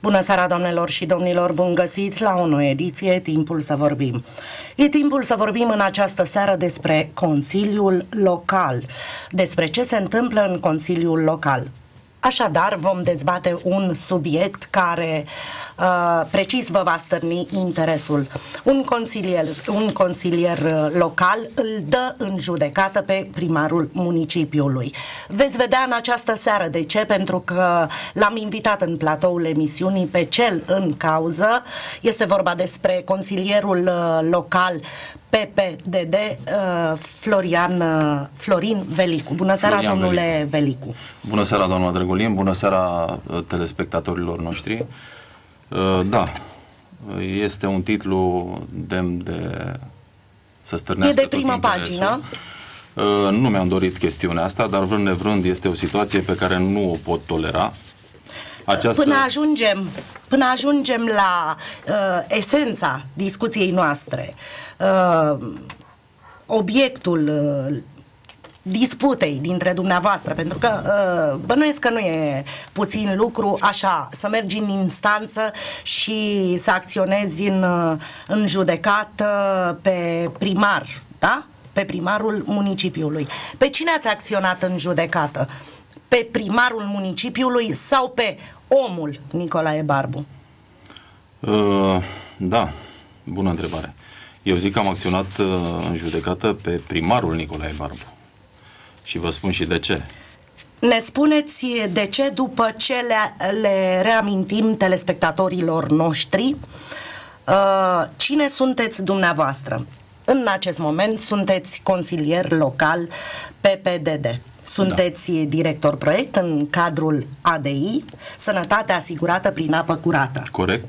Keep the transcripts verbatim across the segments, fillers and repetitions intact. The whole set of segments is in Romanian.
Bună seara, doamnelor și domnilor, bun găsit la o nouă ediție, e timpul să vorbim. E timpul să vorbim în această seară despre Consiliul Local, despre ce se întâmplă în Consiliul Local. Așadar, vom dezbate un subiect care uh, precis vă va stârni interesul. Un consilier, un consilier local îl dă în judecată pe primarul municipiului. Veți vedea în această seară de ce, pentru că l-am invitat în platoul emisiunii pe cel în cauză. Este vorba despre consilierul uh, local P P D D, uh, Florian, uh, Florin Velicu. Bună seara, Florian domnule Velicu. Velicu. Bună seara, doamna Drăgolin, bună seara telespectatorilor noștri. Uh, da, este un titlu demn de să stârnească. E de primă pagină. Uh, nu mi-am dorit chestiunea asta, dar vrând nevrând este o situație pe care nu o pot tolera. Această... Până ajungem, până ajungem la uh, esența discuției noastre, uh, obiectul uh, disputei dintre dumneavoastră, pentru că uh, bănuiesc că nu e puțin lucru așa, să mergi în instanță și să acționezi în, uh, în judecată pe primar, da? Pe primarul municipiului. Pe cine ați acționat în judecată? Pe primarul municipiului sau pe omul Nicolae Barbu? Uh, da, bună întrebare. Eu zic că am acționat uh, în judecată pe primarul Nicolae Barbu. Și vă spun și de ce. Ne spuneți de ce după ce le, le reamintim telespectatorilor noștri uh, cine sunteți dumneavoastră. În acest moment sunteți consilier local P P D D. Sunteți da. director proiect în cadrul A D I, Sănătate asigurată prin apă curată. Corect.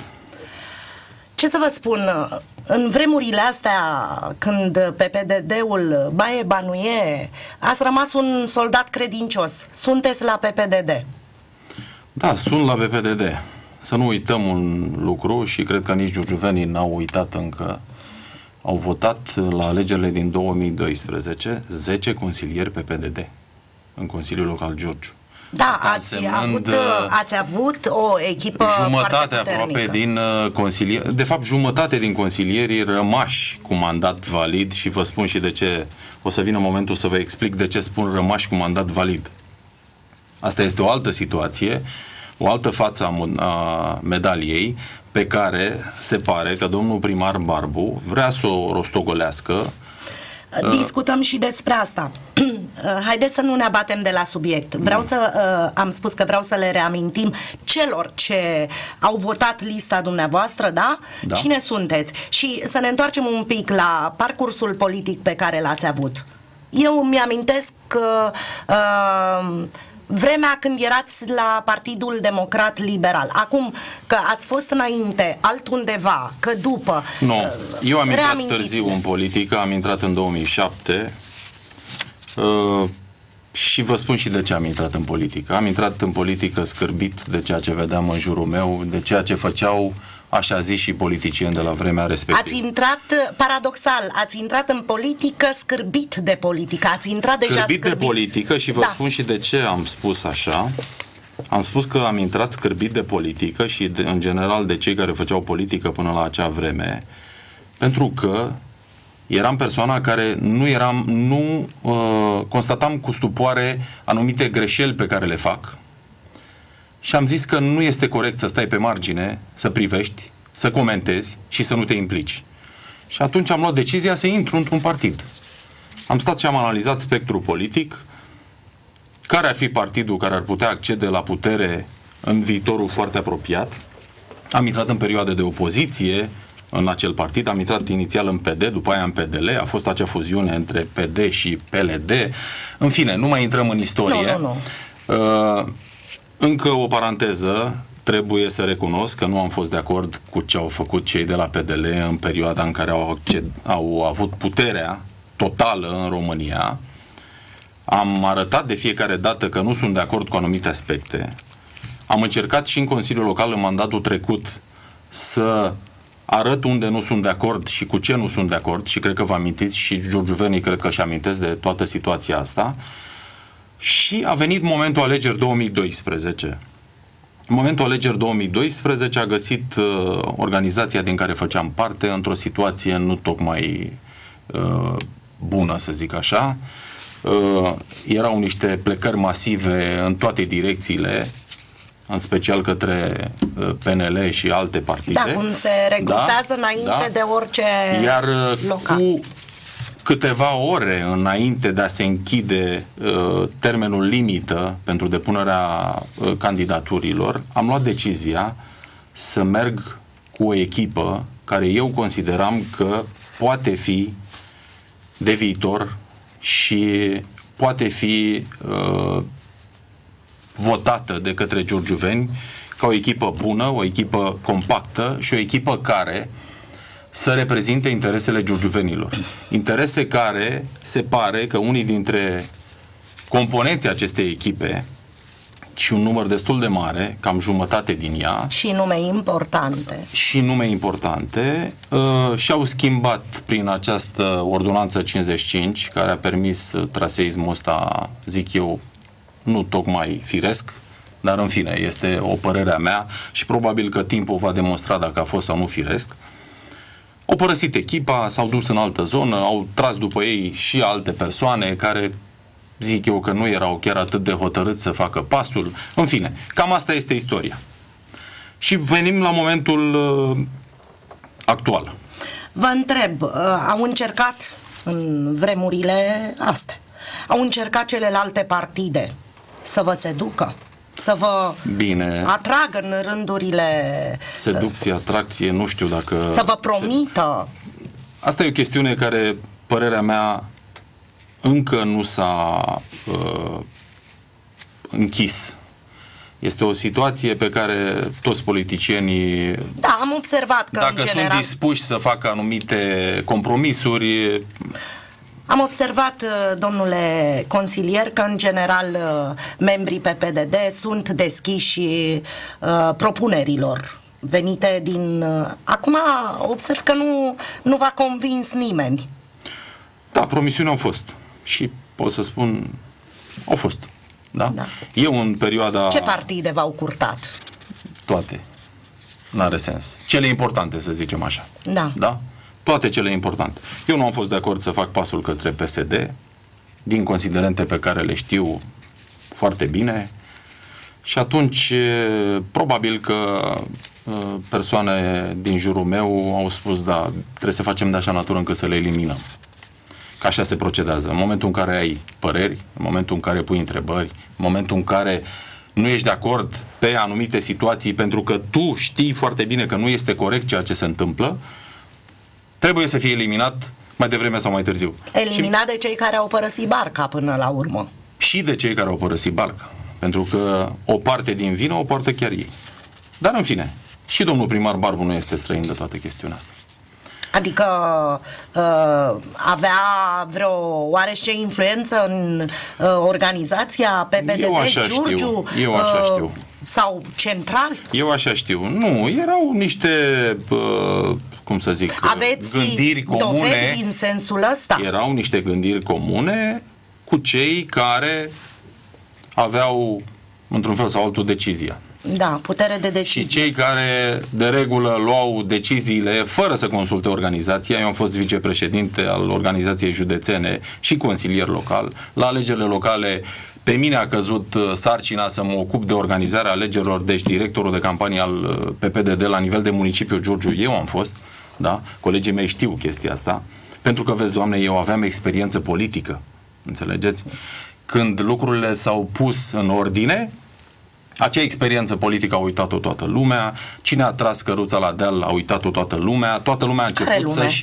Ce să vă spun, în vremurile astea, când P P D D-ul baie banuie, ați rămas un soldat credincios. Sunteți la P P D D. Da, sunt la P P D D. Să nu uităm un lucru și cred că nici giurgiuvenii n-au uitat încă. Au votat la alegerile din două mii doisprezece zece consilieri P P D D în Consiliul Local Giurgiu. Da, ați avut, ați avut o echipă jumătate aproape din uh, consilieri, de fapt jumătate din consilierii rămași cu mandat valid, și vă spun și de ce, o să vină momentul să vă explic de ce spun rămași cu mandat valid. Asta este o altă situație, o altă față a, a medaliei, pe care se pare că domnul primar Barbu vrea să o rostogolească. Discutăm și despre asta. Haideți să nu ne abatem de la subiect. Vreau să, uh, am spus că vreau să le reamintim celor ce au votat lista dumneavoastră, da? Da. Cine sunteți? Și să ne întoarcem un pic la parcursul politic pe care l-ați avut. Eu mi-amintesc că uh, vremea când erați la Partidul Democrat Liberal. Acum că ați fost înainte altundeva, că după... Nu, eu am intrat târziu în politică, am intrat în două mii șapte uh, și vă spun și de ce am intrat în politică. Am intrat în politică scârbit de ceea ce vedeam în jurul meu, de ceea ce făceau așa zis și politicieni de la vremea respectivă. Ați intrat, paradoxal, ați intrat în politică scârbit de politică, ați intrat scârbit deja scârbit. de politică și vă da. spun și de ce am spus așa. Am spus că am intrat scârbit de politică și de, în general de cei care făceau politică până la acea vreme, pentru că eram persoana care nu eram, nu uh, constatam cu stupoare anumite greșeli pe care le fac. Și am zis că nu este corect să stai pe margine, să privești, să comentezi și să nu te implici. Și atunci am luat decizia să intru într-un partid. Am stat și am analizat spectrul politic, care ar fi partidul care ar putea accede la putere în viitorul foarte apropiat. Am intrat în perioade de opoziție în acel partid, am intrat inițial în P D, după aia în P D L, a fost acea fuziune între P D și P L D. În fine, nu mai intrăm în istorie. Nu, nu, nu. Uh, Încă o paranteză, trebuie să recunosc că nu am fost de acord cu ce au făcut cei de la P D L în perioada în care au, acced, au avut puterea totală în România. Am arătat de fiecare dată că nu sunt de acord cu anumite aspecte. Am încercat și în Consiliul Local în mandatul trecut să arăt unde nu sunt de acord și cu ce nu sunt de acord, și cred că vă amintiți și giurgiuvenii cred că își amintesc de toată situația asta. Și a venit momentul alegeri două mii doisprezece, în momentul alegeri două mii doisprezece a găsit uh, organizația din care făceam parte într-o situație nu tocmai uh, bună, să zic așa. Uh, erau niște plecări masive în toate direcțiile, în special către uh, P N L și alte partide. Da, cum se regrupează da, înainte da. de orice Iar local. Cu câteva ore înainte de a se închide uh, termenul limită pentru depunerea uh, candidaturilor, am luat decizia să merg cu o echipă care eu consideram că poate fi de viitor și poate fi uh, votată de către giurgiuveni ca o echipă bună, o echipă compactă și o echipă care să reprezinte interesele giurgiuvenilor. Interese care se pare că unii dintre componenții acestei echipe și un număr destul de mare, cam jumătate din ea, și nume importante și nume importante uh, și-au schimbat prin această ordonanță cincizeci și cinci, care a permis traseismul ăsta, zic eu, nu tocmai firesc, dar în fine, este o părere a mea și probabil că timpul va demonstra dacă a fost sau nu firesc. Au părăsit echipa, s-au dus în altă zonă, au tras după ei și alte persoane care, zic eu, că nu erau chiar atât de hotărâți să facă pasul. În fine, cam asta este istoria. Și venim la momentul uh, actual. Vă întreb, uh, au încercat în vremurile astea, au încercat celelalte partide să vă seducă? Să vă Bine. atragă în rândurile... Seducție, atracție, nu știu dacă... Să vă promită... Se... Asta e o chestiune care, părerea mea, încă nu s-a uh, închis. Este o situație pe care toți politicienii... Da, am observat că, dacă în general... sunt dispuși să facă anumite compromisuri... Am observat, domnule consilier, că în general membrii P P D D sunt deschiși uh, propunerilor venite din... Uh, acum observ că nu, nu v-a convins nimeni. Da, promisiuni au fost și pot să spun, au fost. Da? Da. Eu în perioada... Ce partide v-au curtat? Toate. N-are sens. Cele importante, să zicem așa. Da. Da? Toate cele importante. Eu nu am fost de acord să fac pasul către P S D, din considerente pe care le știu foarte bine, și atunci probabil că persoane din jurul meu au spus, da, trebuie să facem de așa natură încât să le eliminăm. Că așa se procedează. În momentul în care ai păreri, în momentul în care pui întrebări, în momentul în care nu ești de acord pe anumite situații pentru că tu știi foarte bine că nu este corect ceea ce se întâmplă, trebuie să fie eliminat mai devreme sau mai târziu. Eliminat și, de cei care au părăsit barca până la urmă. Și de cei care au părăsit barca. Pentru că o parte din vină o poartă chiar ei. Dar în fine, și domnul primar Barbu nu este străin de toată chestiunea asta. Adică uh, avea vreo oarește influență în uh, organizația P P D D, Eu așa Giurgiu? Știu. Eu așa uh, știu. Sau central? Eu așa știu. Nu, erau niște, uh, cum să zic, aveți gândiri comune. dovezi în sensul ăsta? Erau niște gândiri comune cu cei care aveau, într-un fel sau altul, decizia. Da, putere de decizie. Și cei care de regulă luau deciziile fără să consulte organizația. Eu am fost vicepreședinte al organizației județene și consilier local. La alegerile locale pe mine a căzut sarcina să mă ocup de organizarea alegerilor, deci directorul de campanie al P P D D la nivel de municipiu Giurgiu, eu am fost, da? Colegii mei știu chestia asta, pentru că, vezi, Doamne, eu aveam experiență politică, înțelegeți? Când lucrurile s-au pus în ordine, acea experiență politică a uitat-o toată lumea, cine a tras căruța la deal a uitat-o toată lumea, toată lumea a început să-și...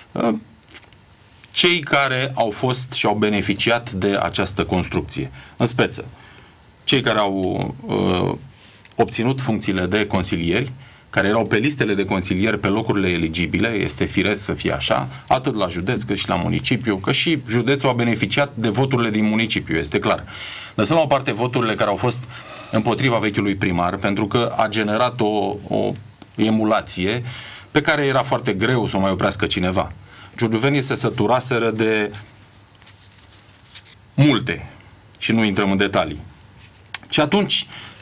Cei care au fost și au beneficiat de această construcție. În speță, cei care au uh, obținut funcțiile de consilieri, care erau pe listele de consilieri pe locurile eligibile, este firesc să fie așa, atât la județ cât și la municipiu, că și județul a beneficiat de voturile din municipiu, este clar. Lăsăm la o parte voturile care au fost împotriva vechiului primar, pentru că a generat o, o emulație pe care era foarte greu să o mai oprească cineva. Giurgiuvenii se săturaseră de multe și nu intrăm în detalii. Și atunci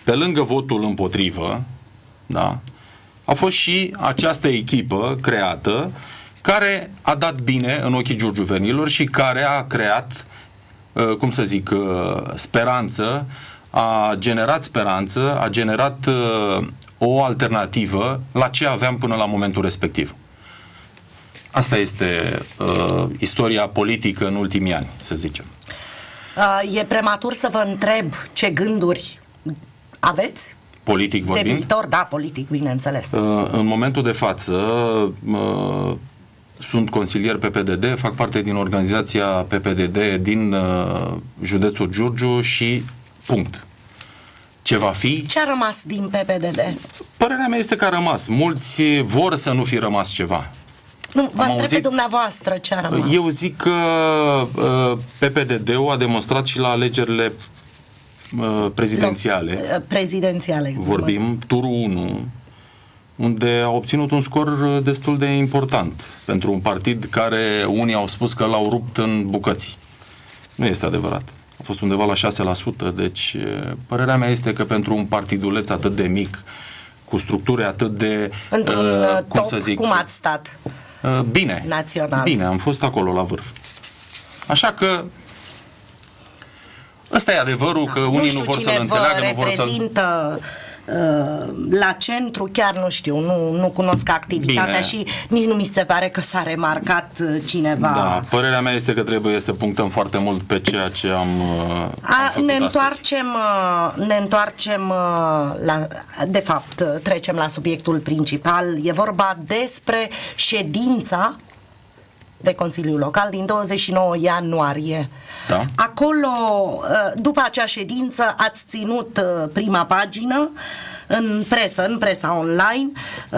pe lângă votul împotrivă, da, a fost și această echipă creată care a dat bine în ochii giurgiuvenilor și care a creat, cum să zic, speranță, a generat speranță, a generat o alternativă la ce aveam până la momentul respectiv. Asta este uh, istoria politică în ultimii ani, să zicem. Uh, e prematur să vă întreb ce gânduri aveți? Politic vorbind? De viitor, da, politic, bineînțeles. Uh, în momentul de față uh, sunt consilier P P D D, fac parte din organizația P P D D din uh, județul Giurgiu și punct. Ce va fi? Ce a rămas din P P D D? Părerea mea este că a rămas. Mulți vor să nu fi rămas ceva. Nu, vă întreb pe dumneavoastră ce a rămas. Eu zic că uh, P P D D-ul a demonstrat și la alegerile uh, prezidențiale. Prezidențiale. Vorbim, turul unu, unde a obținut un scor destul de important pentru un partid care unii au spus că l-au rupt în bucăți. Nu este adevărat. A fost undeva la șase la sută, deci părerea mea este că pentru un partiduleț atât de mic, cu structuri atât de... Într-un uh, cum top, să zic, cum ați stat? Uh, bine. Național. Bine, am fost acolo la vârf. Așa că ăsta e adevărul, da. Că unii nu, nu vor să-l înțeleagă, nu vor să-l... reprezintă la centru, chiar nu știu, nu, nu cunosc activitatea. Bine. Și nici nu mi se pare că s-a remarcat cineva. Da, părerea mea este că trebuie să punctăm foarte mult pe ceea ce am, am A, făcut ne întoarcem, astăzi. Ne întoarcem la, de fapt, trecem la subiectul principal. E vorba despre ședința de Consiliul Local din douăzeci și nouă ianuarie. Da. Acolo, după acea ședință, ați ținut prima pagină în presă, în presa online.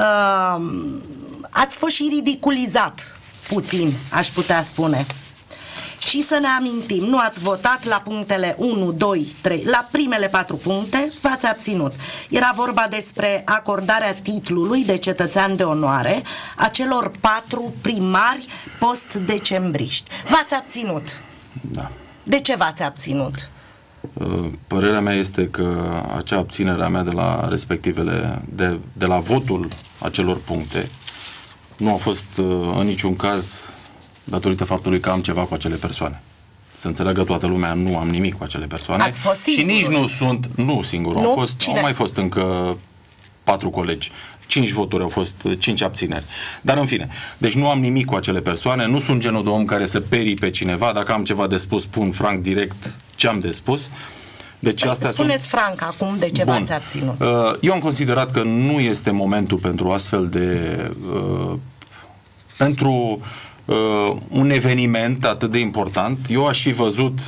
Ați fost și ridiculizat puțin, aș putea spune. Și să ne amintim, nu ați votat la punctele unu, doi, trei, la primele patru puncte v-ați abținut. Era vorba despre acordarea titlului de cetățean de onoare a celor patru primari post-decembriști. V-ați abținut. Da. De ce v-ați abținut? Părerea mea este că acea abținere a mea de la respectivele, de, de la votul acelor puncte, nu a fost în niciun caz datorită faptului că am ceva cu acele persoane. Să înțeleagă toată lumea, nu am nimic cu acele persoane. Ați fost și nici nu sunt, nu singur, nu? Au, fost, au mai fost încă patru colegi. Cinci voturi au fost, cinci abțineri. Dar în fine, deci nu am nimic cu acele persoane, nu sunt genul de om care să perii pe cineva, dacă am ceva de spus, spun franc direct ce am de spus. Deci păi astea spuneți sunt... franc acum de ce v-ați abținut. Eu am considerat că nu este momentul pentru astfel de... Uh, pentru uh, un eveniment atât de important. Eu aș fi văzut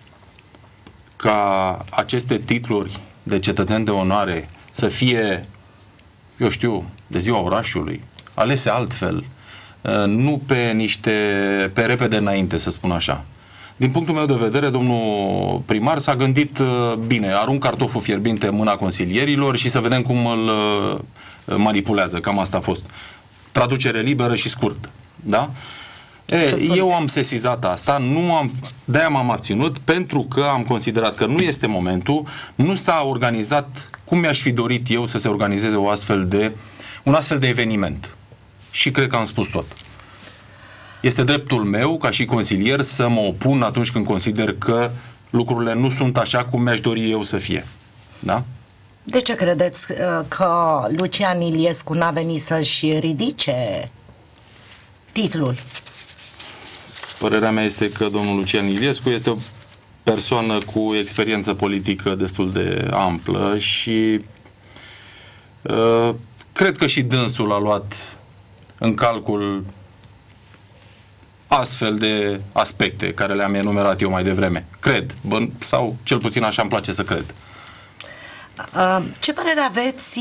ca aceste titluri de cetățeni de onoare să fie, eu știu, de ziua orașului, alese altfel, uh, nu pe niște, pe repede înainte, să spun așa. Din punctul meu de vedere, domnul primar s-a gândit, bine, arunc cartoful fierbinte în mâna consilierilor și să vedem cum îl manipulează. Cam asta a fost. Traducere liberă și scurt. Da? E, eu am sesizat asta, nu am, de-aia m-am abținut, pentru că am considerat că nu este momentul, nu s-a organizat cum mi-aș fi dorit eu să se organizeze o astfel de, un astfel de eveniment. Și cred că am spus tot. Este dreptul meu, ca și consilier, să mă opun atunci când consider că lucrurile nu sunt așa cum mi-aș dori eu să fie. Da? De ce credeți că Lucian Iliescu n-a venit să-și ridice titlul? Părerea mea este că domnul Lucian Iliescu este o persoană cu experiență politică destul de amplă și uh, cred că și dânsul a luat în calcul astfel de aspecte care le-am enumerat eu mai devreme. Cred, bă, sau cel puțin așa îmi place să cred. Ce părere aveți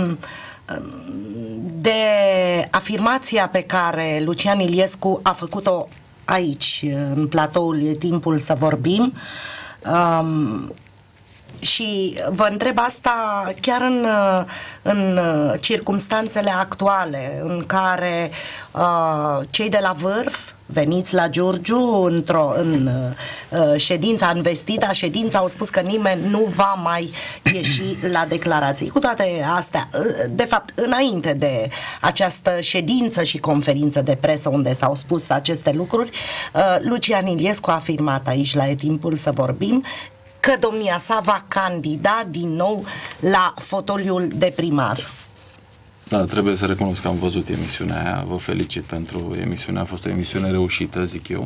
de afirmația pe care Lucian Iliescu a făcut-o aici, în platoul E timpul să vorbim? Um, și vă întreb asta chiar în, în circumstanțele actuale în care uh, cei de la vârf veniți la Giurgiu într-o, în uh, ședința, în vestita ședință, au spus că nimeni nu va mai ieși la declarații. Cu toate astea, de fapt, înainte de această ședință și conferință de presă unde s-au spus aceste lucruri, uh, Lucian Iliescu a afirmat aici la E Timpul să vorbim că domnia sa va candida din nou la fotoliul de primar. Da, trebuie să recunosc că am văzut emisiunea aia, vă felicit pentru emisiune, a fost o emisiune reușită, zic eu.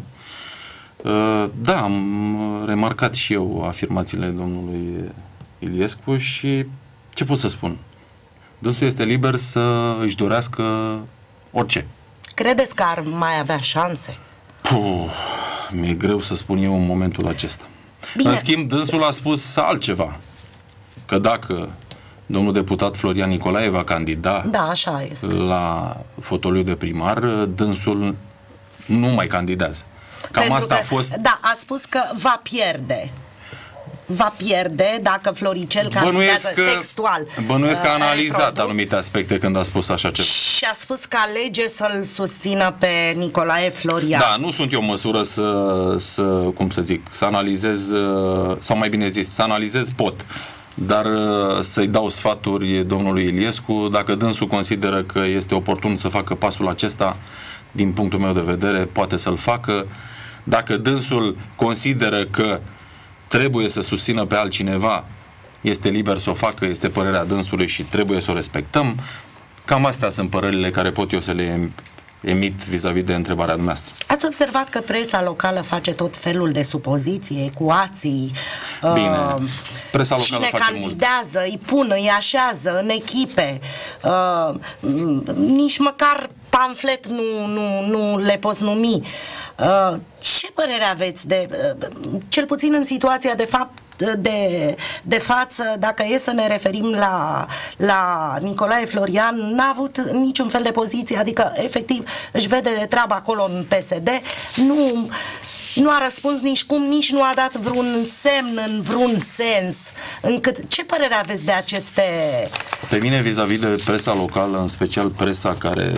Da, am remarcat și eu afirmațiile domnului Iliescu și ce pot să spun? Dânsul este liber să își dorească orice. Credeți că ar mai avea șanse? Puh, mi-e greu să spun eu în momentul acesta. Bine. În schimb, dânsul a spus altceva, că dacă domnul deputat Florian Nicolae va candida, da, așa este, la fotoliul de primar, dânsul nu mai candidează. Cam Pentru asta că, a fost... Da, a spus că va pierde. Va pierde dacă Floricel candidează că, textual. Bănuiesc că a analizat produc, anumite aspecte când a spus așa ceva. Și a spus că alege să-l susțină pe Nicolae Florian. Da, nu sunt eu în măsură să, să, cum să zic, să analizez, sau mai bine zis, să analizez pot, dar să-i dau sfaturi domnului Iliescu, dacă dânsul consideră că este oportun să facă pasul acesta, din punctul meu de vedere, poate să-l facă. Dacă dânsul consideră că trebuie să susțină pe altcineva, este liber să o facă, este părerea dânsului și trebuie să o respectăm. Cam astea sunt părerile care pot eu să le emit vis-a-vis de întrebarea dumneavoastră. Ați observat că presa locală face tot felul de supoziții, ecuații. Bine, uh, presa locală cine face candidează, mult. îi pun, îi așează în echipe. Uh, nici măcar pamflet nu, nu, nu le poți numi. Uh, ce părere aveți de, uh, cel puțin în situația de fapt de, de față, dacă e să ne referim la, la Nicolae Florian, n-a avut niciun fel de poziție, adică efectiv își vede de treabă acolo în P S D, nu, nu a răspuns nici cum, nici nu a dat vreun semn în vreun sens. Încât, ce părere aveți de aceste... Pe mine vis-a-vis de presa locală, în special presa care,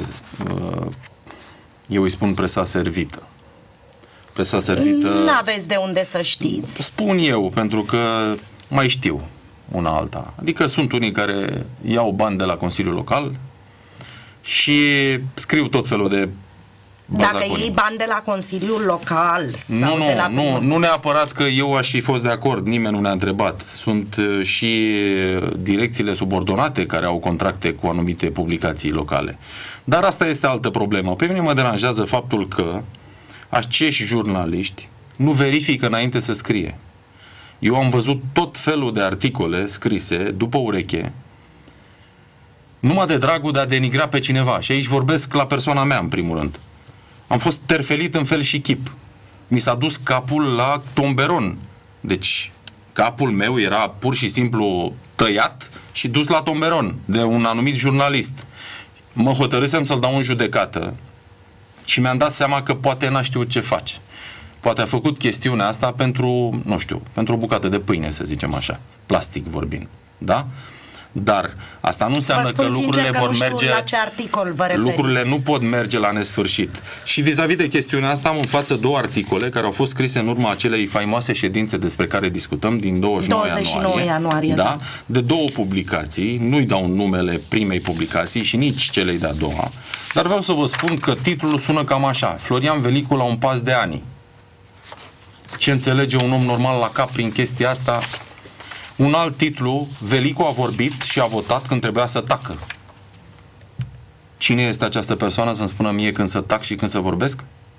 eu îi spun presa servită. Presa servită... N-aveți de unde să știți. Spun eu, pentru că mai știu una alta. Adică sunt unii care iau bani de la Consiliul Local și scriu tot felul de bazaconii. Dacă iei bani de la Consiliul Local sau nu, nu, de la... Nu, nu neapărat că eu aș fi fost de acord, nimeni nu ne-a întrebat. Sunt și direcțiile subordonate care au contracte cu anumite publicații locale. Dar asta este altă problemă. Pe mine mă deranjează faptul că acești jurnaliști nu verifică înainte să scrie. Eu am văzut tot felul de articole scrise după ureche, numai de dragul de a denigra pe cineva. Și aici vorbesc la persoana mea, în primul rând. Am fost terfelit în fel și chip. Mi s-a dus capul la tomberon. Deci, capul meu era pur și simplu tăiat și dus la tomberon de un anumit jurnalist. Mă hotărâsem să-l dau în judecată și mi-am dat seama că poate n-a știut ce face. Poate a făcut chestiunea asta pentru, nu știu, pentru o bucată de pâine, să zicem așa, plastic vorbind. Da? Dar asta nu înseamnă că lucrurile că vor nu merge... la ce articol vă referiți. Lucrurile nu pot merge la nesfârșit. Și vis-a-vis de chestiunea asta am în față două articole care au fost scrise în urma acelei faimoase ședințe despre care discutăm din douăzeci și nouă ianuarie. ianuarie da? da. De două publicații, nu-i dau numele primei publicații și nici celei de-a doua, dar vreau să vă spun că titlul sună cam așa: Florian Velicu la un pas de ani. Ce înțelege un om normal la cap prin chestia asta? Un alt titlu: Velicu a vorbit și a votat când trebuia să tacă. Cine este această persoană să-mi spună mie când să tac și când să vorbesc?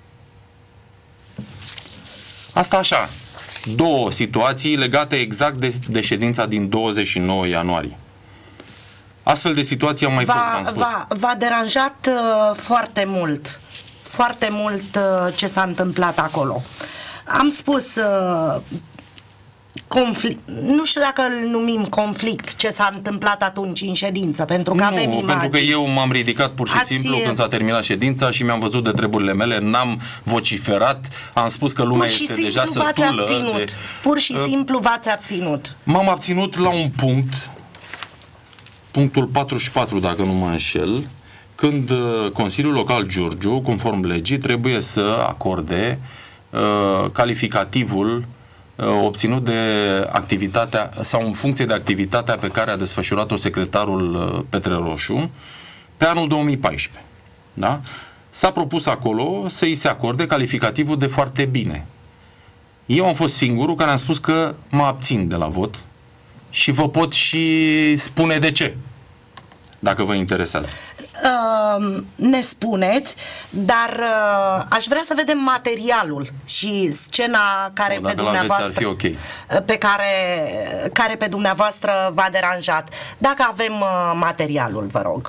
Asta așa. Două situații legate exact de, de ședința din douăzeci și nouă ianuarie. Astfel de situații am mai fost, am spus. V-a, v-a deranjat uh, foarte mult, foarte mult uh, ce s-a întâmplat acolo. Am spus... Uh, conflict, nu știu dacă îl numim conflict, ce s-a întâmplat atunci în ședință, pentru că nu, avem imagini. pentru că eu m-am ridicat pur și Ați... simplu când s-a terminat ședința și mi-am văzut de treburile mele, n-am vociferat, am spus că lumea este deja sătulă. De... Pur și simplu v-ați abținut. M-am abținut la un punct, punctul patruzeci și patru, dacă nu mă înșel, când Consiliul Local Giurgiu, conform legii, trebuie să acorde uh, calificativul uh, obținut de activitatea sau în funcție de activitatea pe care a desfășurat-o secretarul uh, Petre Roșu pe anul două mii paisprezece. Da? S-a propus acolo să îi se acorde calificativul de foarte bine. Eu am fost singurul care am spus că mă abțin de la vot și vă pot și spune de ce, dacă vă interesează. Uh, ne spuneți, dar uh, aș vrea să vedem materialul și scena care o, pe dumneavoastră ar fi okay. pe care, care pe dumneavoastră v-a deranjat. Dacă avem uh, materialul, vă rog.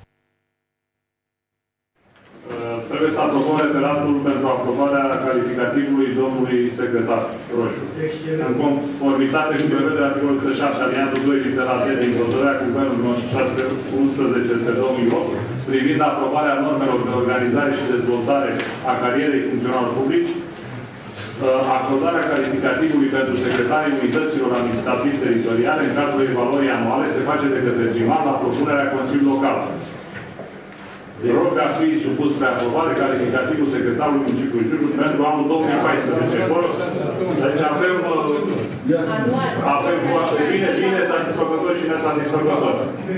Trebuie să aprobăm referatul pentru aprobarea calificativului domnului secretar Roșu. În conformitate cu prevederea articolului o sută șapte alineatul doi litera D din hotărârea Guvernului șase sute unsprezece pe două mii opt privind aprobarea normelor de organizare și dezvoltare a carierei funcționarilor publici, acordarea calificativului pentru secretarii unităților administrativ-teritoriale în cadrul evaluării anuale se face de către primar la propunerea Consiliului Local. Rog a fi supus pe aprobare calificativul secretarului municipiului Giurgiu pentru anul două mii paisprezece. Deci avem, avem foarte bine, bine, satisfăcător și nesatisfăcător.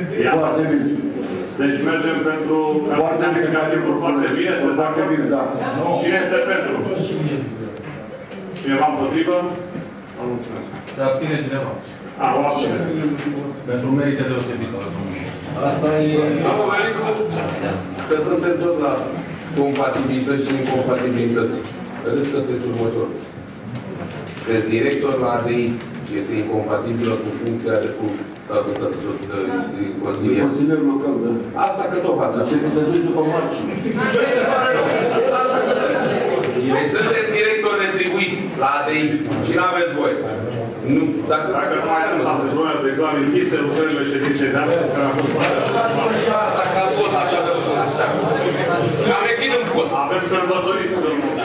Deci mergem pentru calificativul foarte bine, este foarte bine, da. Cine este pentru? Cineva împotrivă? Se abține cineva. A, o abține. Pentru merite deosebite. Asta e... Am venit cu... că suntem tot la compatibilități și incompatibilități. Vedeți că sunteți următor. Deci director la A D I este incompatibilă cu funcția de cu consilier. Consilier local, da. Asta că tot față. Ce că te duci după marci. Deci sunteți director retribuit la A D I și nu aveți voie. Nu, dacă, dacă nu mai sunt alte zone de clar închise, lucrările ședinței de astăzi, care a fost asta că a fost așa de așa. Am ieșit în post. Avem sărbătoriți.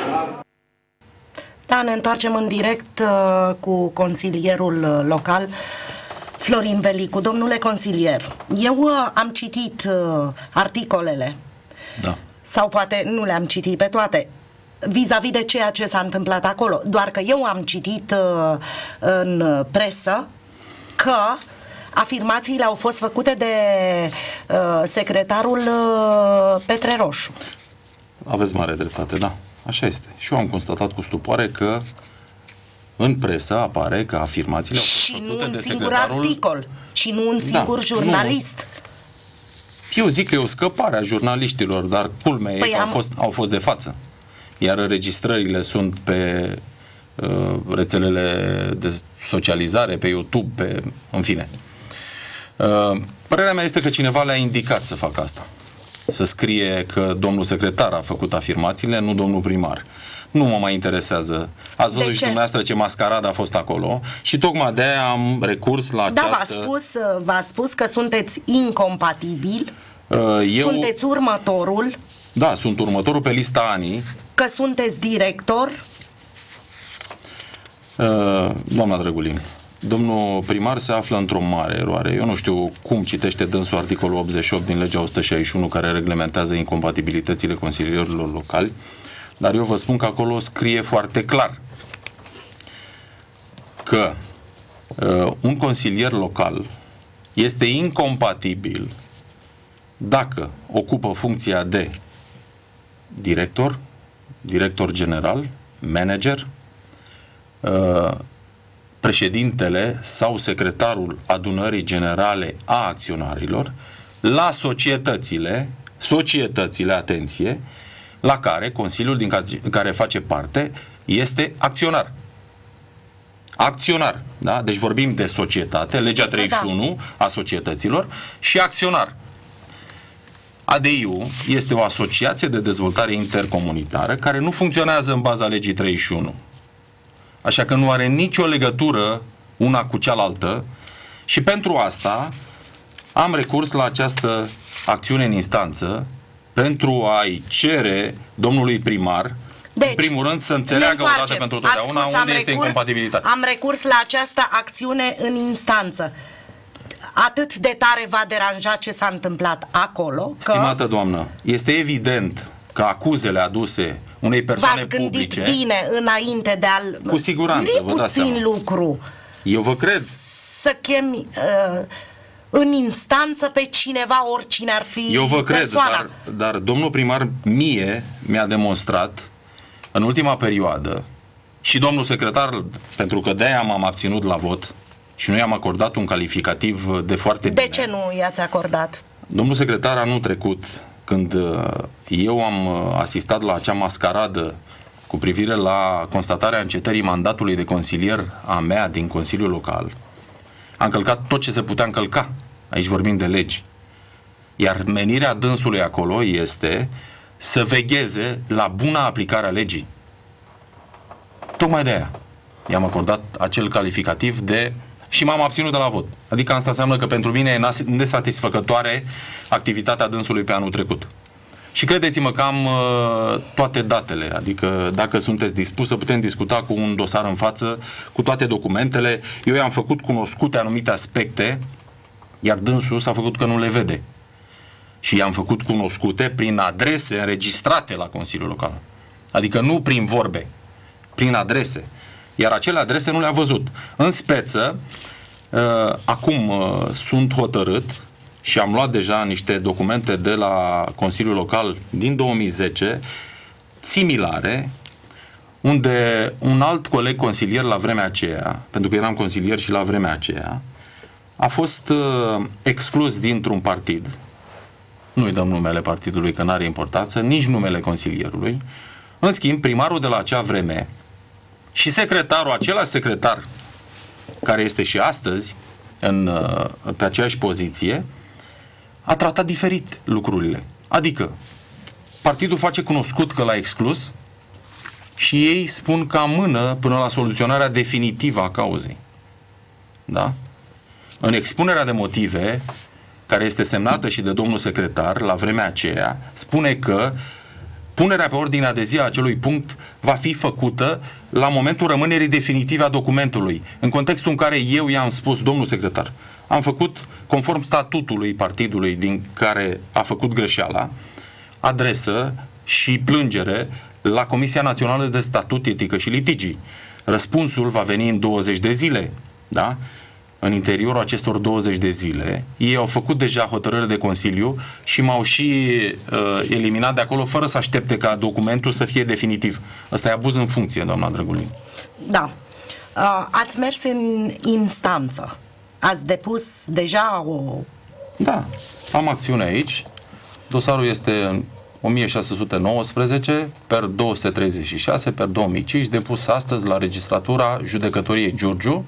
Da, ne întoarcem în direct uh, cu consilierul uh, local, Florin Velicu. Domnule consilier, eu uh, am citit uh, articolele. Da. Sau poate nu le-am citit pe toate, vis-a-vis de ceea ce s-a întâmplat acolo. Doar că eu am citit uh, în presă că afirmațiile au fost făcute de uh, secretarul uh, Petre Roșu. Aveți mare dreptate, da. Așa este. Și eu am constatat cu stupoare că în presă apare că afirmațiile au fost și făcute nu un de singur secretarul... articol, și nu un singur da, jurnalist. Nu. Eu zic că e o scăpare a jurnaliștilor, dar culmea păi e că am... au, fost, au fost de față. Iar înregistrările sunt pe uh, rețelele de socializare, pe YouTube, pe, în fine. Uh, părerea mea este că cineva le-a indicat să facă asta. Să scrie că domnul secretar a făcut afirmațiile, nu domnul primar. Nu mă mai interesează. Ați văzut și dumneavoastră ce mascaradă a fost acolo și tocmai de-aia am recurs la da, această... Da, v-a spus, v-a spus că sunteți incompatibil, uh, eu... sunteți următorul. Da, sunt următorul pe lista anii. Că sunteți director. Uh, doamna Drăgulin, domnul primar se află într-o mare eroare. Eu nu știu cum citește dânsul articolul optzeci și opt din legea o sută șaizeci și unu care reglementează incompatibilitățile consilierilor locali, dar eu vă spun că acolo scrie foarte clar că uh, un consilier local este incompatibil dacă ocupă funcția de director, director general, manager, uh, președintele sau secretarul adunării generale a acționarilor la societățile, societățile, atenție, la care Consiliul din care face parte este acționar. Acționar, da? Deci vorbim de societate, legea treizeci și unu a societăților și acționar. A D I-ul este o asociație de dezvoltare intercomunitară care nu funcționează în baza legii treizeci și unu. Așa că nu are nicio legătură una cu cealaltă și pentru asta am recurs la această acțiune în instanță pentru a-i cere domnului primar, deci, în primul rând, să înțeleagă odată pentru totdeauna unde este incompatibilitatea. Am recurs la această acțiune în instanță. atât de tare va deranja ce s-a întâmplat acolo, că Stimată doamnă, este evident că acuzele aduse unei persoane v-ați gândit publice... bine înainte de a-l... Cu siguranță, Nu-i vă dați puțin seama. lucru Eu vă cred. să chemi uh, în instanță pe cineva, oricine ar fi Eu vă cred, persoana. dar, dar domnul primar mie mi-a demonstrat în ultima perioadă și domnul secretar, pentru că de-aia m-am abținut la vot și nu i-am acordat un calificativ de foarte bine. De ce nu i-ați acordat? Domnul secretar, anul trecut, când uh, eu am uh, asistat la acea mascaradă cu privire la constatarea încetării mandatului de consilier a mea din Consiliul Local, a încălcat tot ce se putea încălca. Aici vorbim de legi. Iar menirea dânsului acolo este să vegheze la buna aplicare a legii. Tocmai de aia i-am acordat acel calificativ de... și m-am abținut de la vot. Adică asta înseamnă că pentru mine e nesatisfăcătoare activitatea dânsului pe anul trecut. Și credeți-mă că am uh, toate datele, adică dacă sunteți dispus să putem discuta cu un dosar în față, cu toate documentele. Eu i-am făcut cunoscute anumite aspecte, iar dânsul s-a făcut că nu le vede. Și i-am făcut cunoscute prin adrese înregistrate la Consiliul Local. Adică nu prin vorbe, prin adrese. Iar acele adrese nu le-a văzut. În speță, uh, acum uh, sunt hotărât și am luat deja niște documente de la Consiliul Local din două mii zece, similare, unde un alt coleg consilier la vremea aceea, pentru că eram consilier și la vremea aceea, a fost uh, exclus dintr-un partid. Nu-i dăm numele partidului, că n-are importanță, nici numele consilierului. În schimb, primarul de la acea vreme și secretarul, același secretar care este și astăzi în, pe aceeași poziție, a tratat diferit lucrurile. Adică, partidul face cunoscut că l-a exclus și ei spun că amână până la soluționarea definitivă a cauzei. Da? În expunerea de motive, care este semnată și de domnul secretar la vremea aceea, spune că punerea pe ordinea de zi a acelui punct va fi făcută la momentul rămânerii definitive a documentului. În contextul în care eu i-am spus, domnul secretar, am făcut, conform statutului partidului din care a făcut greșeala, adresă și plângere la Comisia Națională de Statut, Etică și Litigii. Răspunsul va veni în douăzeci de zile. Da? În interiorul acestor douăzeci de zile, ei au făcut deja hotărâre de Consiliu și m-au și uh, eliminat de acolo fără să aștepte ca documentul să fie definitiv. Ăsta e abuz în funcție, doamna Drăgulin. Da. Uh, ați mers în instanță. Ați depus deja o... Da, am acțiune aici. Dosarul este o mie șase sute nouăsprezece per două sute treizeci și șase per două mii cinci, depus astăzi la registratura Judecătoriei Giurgiu,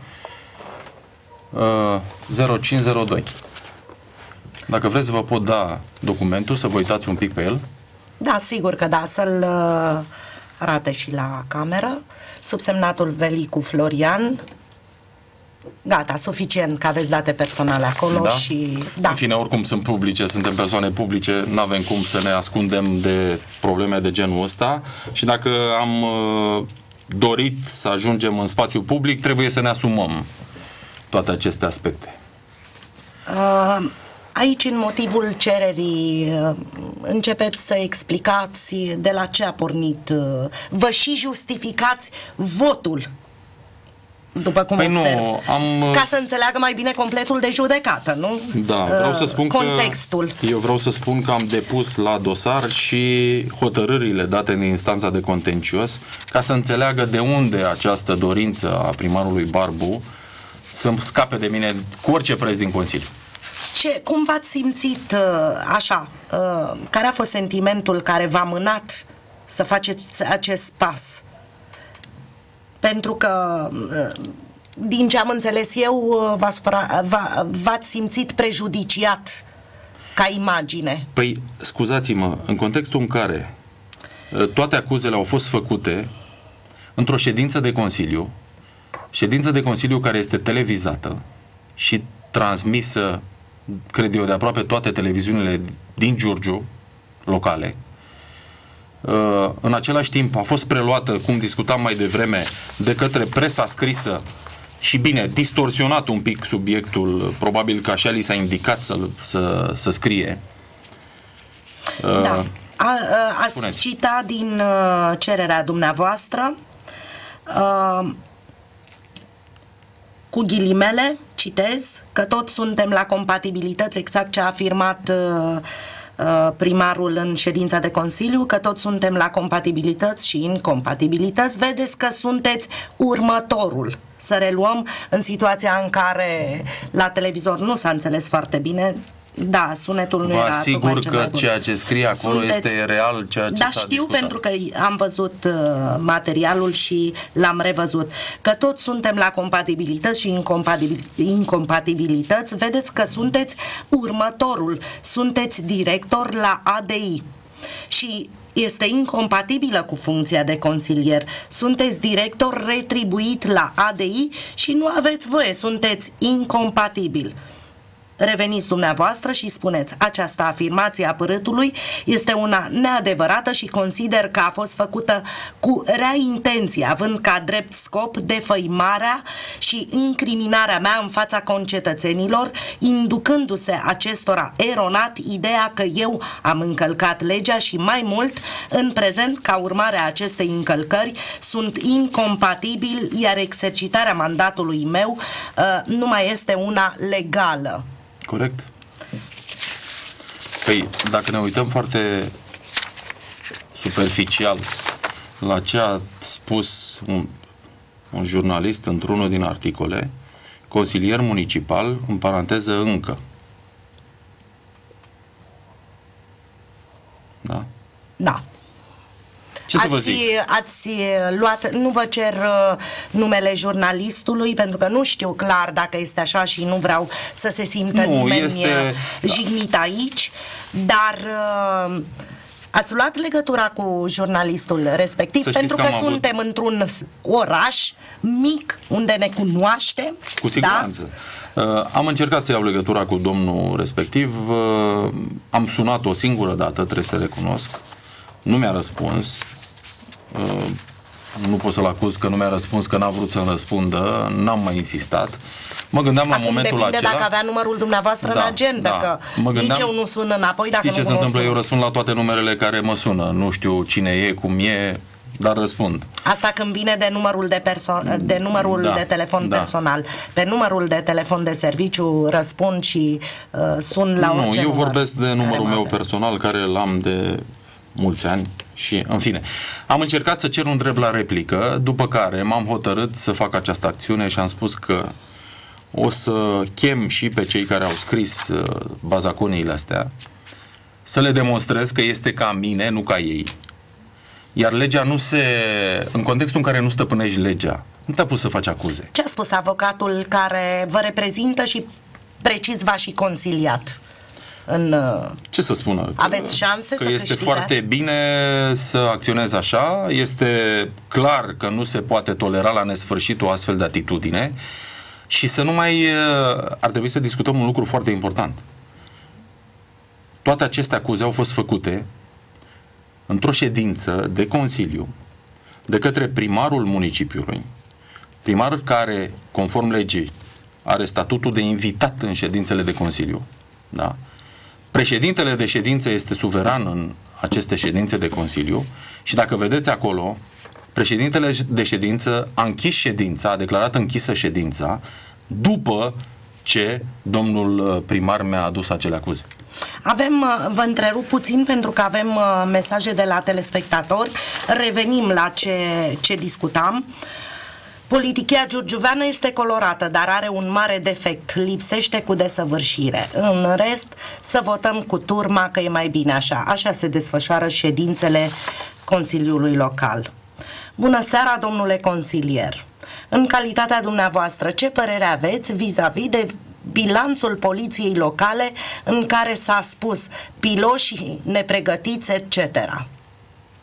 zero cinci zero doi. Dacă vreți, vă pot da documentul, să vă uitați un pic pe el. Da, sigur că da, să-l uh, arate și la cameră. Subsemnatul Velicu Florian. Gata, suficient că aveți date personale acolo. Da? Și da. În fine, oricum sunt publice, suntem persoane publice, nu avem cum să ne ascundem de probleme de genul ăsta și dacă am uh, dorit să ajungem în spațiu public, trebuie să ne asumăm toate aceste aspecte. Uh, aici, în motivul cererii, uh, începeți să explicați de la ce a pornit. Uh, vă și justificați votul, după cum Păi observ. nu, am... Ca să înțeleagă mai bine completul de judecată, nu? Da, vreau să spun contextul. că eu vreau să spun că am depus la dosar și hotărârile date în instanța de contencios ca să înțeleagă de unde această dorință a primarului Barbu să scape de mine cu orice preț din Consiliu. Ce, cum v-ați simțit așa? Care a fost sentimentul care v-a mânat să faceți acest pas? Pentru că, din ce am înțeles eu, v-ați simțit prejudiciat ca imagine. Păi, scuzați-mă, în contextul în care toate acuzele au fost făcute într-o ședință de Consiliu, ședință de Consiliu care este televizată și transmisă, cred eu, de aproape toate televiziunile din Giurgiu, locale. În același timp a fost preluată, cum discutam mai devreme, de către presa scrisă și bine, distorsionat un pic subiectul, probabil că așa li s-a indicat să, să, să scrie. Da. A, a, ați Spuneți. citat din uh, cererea dumneavoastră uh, cu ghilimele, citez, că toți suntem la compatibilități, exact ce a afirmat uh, uh, primarul în ședința de Consiliu, că toți suntem la compatibilități și incompatibilități. Vedeți că sunteți următorul. Să reluăm în situația în care la televizor nu s-a înțeles foarte bine. Da, sunetul nu Vă era asigur tocmai cel că mai bun. ceea ce scrie acolo Sunteți... este real, ceea ce Da, s-a știu, discutat. pentru că am văzut uh, materialul și l-am revăzut. Că toți suntem la compatibilități și incompatibil... incompatibilități. Vedeți că sunteți următorul. Sunteți director la A D I. Și este incompatibilă cu funcția de consilier. Sunteți director retribuit la A D I și nu aveți voie. Sunteți incompatibil. Reveniți dumneavoastră și spuneți: această afirmație a părâtului este una neadevărată și consider că a fost făcută cu rea intenție, având ca drept scop defăimarea și incriminarea mea în fața concetățenilor, inducându-se acestora eronat ideea că eu am încălcat legea și mai mult, în prezent, ca urmare a acestei încălcări, sunt incompatibil, iar exercitarea mandatului meu uh, nu mai este una legală. Corect? Păi, dacă ne uităm foarte superficial la ce a spus un, un jurnalist într-unul din articole, consilier municipal, în paranteză, încă. Da? Da. Ce să ați, vă zic? ați luat, nu vă cer uh, numele jurnalistului, pentru că nu știu clar dacă este așa și nu vreau să se simtă Nu, nimeni este... jignit aici, dar uh, ați luat legătura cu jurnalistul respectiv, pentru că, că suntem avut... într-un oraș mic unde ne cunoaștem. Cu siguranță. Da? Uh, am încercat să iau legătura cu domnul respectiv, uh, am sunat o singură dată, trebuie să recunosc, nu mi-a răspuns. Uh, nu pot să-l acuz că nu mi-a răspuns, că n-a vrut să-mi răspundă, n-am mai insistat. Mă gândeam la Acum momentul depinde acela... dacă avea numărul dumneavoastră da, în agenda, da. că mă gândeam, nici eu nu sun înapoi dacă știi ce nu se întâmplă? cunosc. Eu răspund la toate numerele care mă sună. Nu știu cine e, cum e, dar răspund. Asta când vine de numărul de, perso- de, numărul da, de telefon da. personal. Pe numărul de telefon de serviciu răspund și uh, sun la nu, orice eu număr vorbesc de numărul meu remate. personal, care l-am de mulți ani. Și, în fine, am încercat să cer un drept la replică, după care m-am hotărât să fac această acțiune și am spus că o să chem și pe cei care au scris uh, bazaconiile astea, să le demonstrez că este ca mine, nu ca ei. Iar legea nu se... În contextul în care nu stăpânești legea, nu te-a pus să faci acuze. Ce a spus avocatul care vă reprezintă și precis v-a și consiliat? În, ce să spună? Aveți șanse că să este câștigați? foarte bine să acționezi așa, este clar că nu se poate tolera la nesfârșit o astfel de atitudine și să nu mai... Ar trebui să discutăm un lucru foarte important. Toate aceste acuze au fost făcute într-o ședință de Consiliu de către primarul municipiului, primar care, conform legii, are statutul de invitat în ședințele de Consiliu, da? Președintele de ședință este suveran în aceste ședințe de Consiliu și dacă vedeți acolo, președintele de ședință a închis ședința, a declarat închisă ședința după ce domnul primar mi-a adus acele acuze. Avem, vă întrerup puțin pentru că avem mesaje de la telespectatori. Revenim la ce, ce discutam. Politichia giurgiuveană este colorată, dar are un mare defect, lipsește cu desăvârșire. În rest, să votăm cu turma că e mai bine așa. Așa se desfășoară ședințele Consiliului Local. Bună seara, domnule consilier! În calitatea dumneavoastră, ce părere aveți vis-a-vis de bilanțul poliției locale în care s-a spus piloși nepregătiți, et cetera?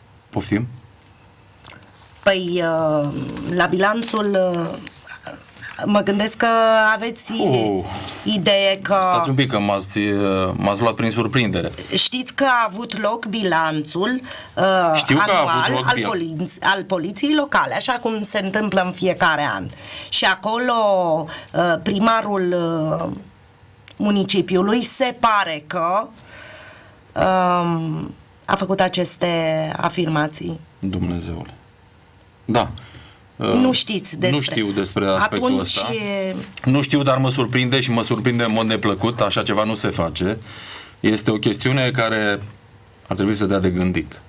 Poftim? Păi, la bilanțul Mă gândesc că aveți Oh. idee că... Stați un pic că m-ați, m-ați luat prin surprindere. Știți că a avut loc bilanțul uh, Știu că a anual avut loc al, bil- poliț- al poliției locale, așa cum se întâmplă în fiecare an. Și acolo uh, primarul uh, municipiului se pare că uh, a făcut aceste afirmații. Dumnezeule. Da. Nu știți despre... Nu știu despre aspectul Atunci... ăsta. Nu știu, dar mă surprinde și mă surprinde în mod neplăcut. Așa ceva nu se face. Este o chestiune care ar trebui să dea de gândit.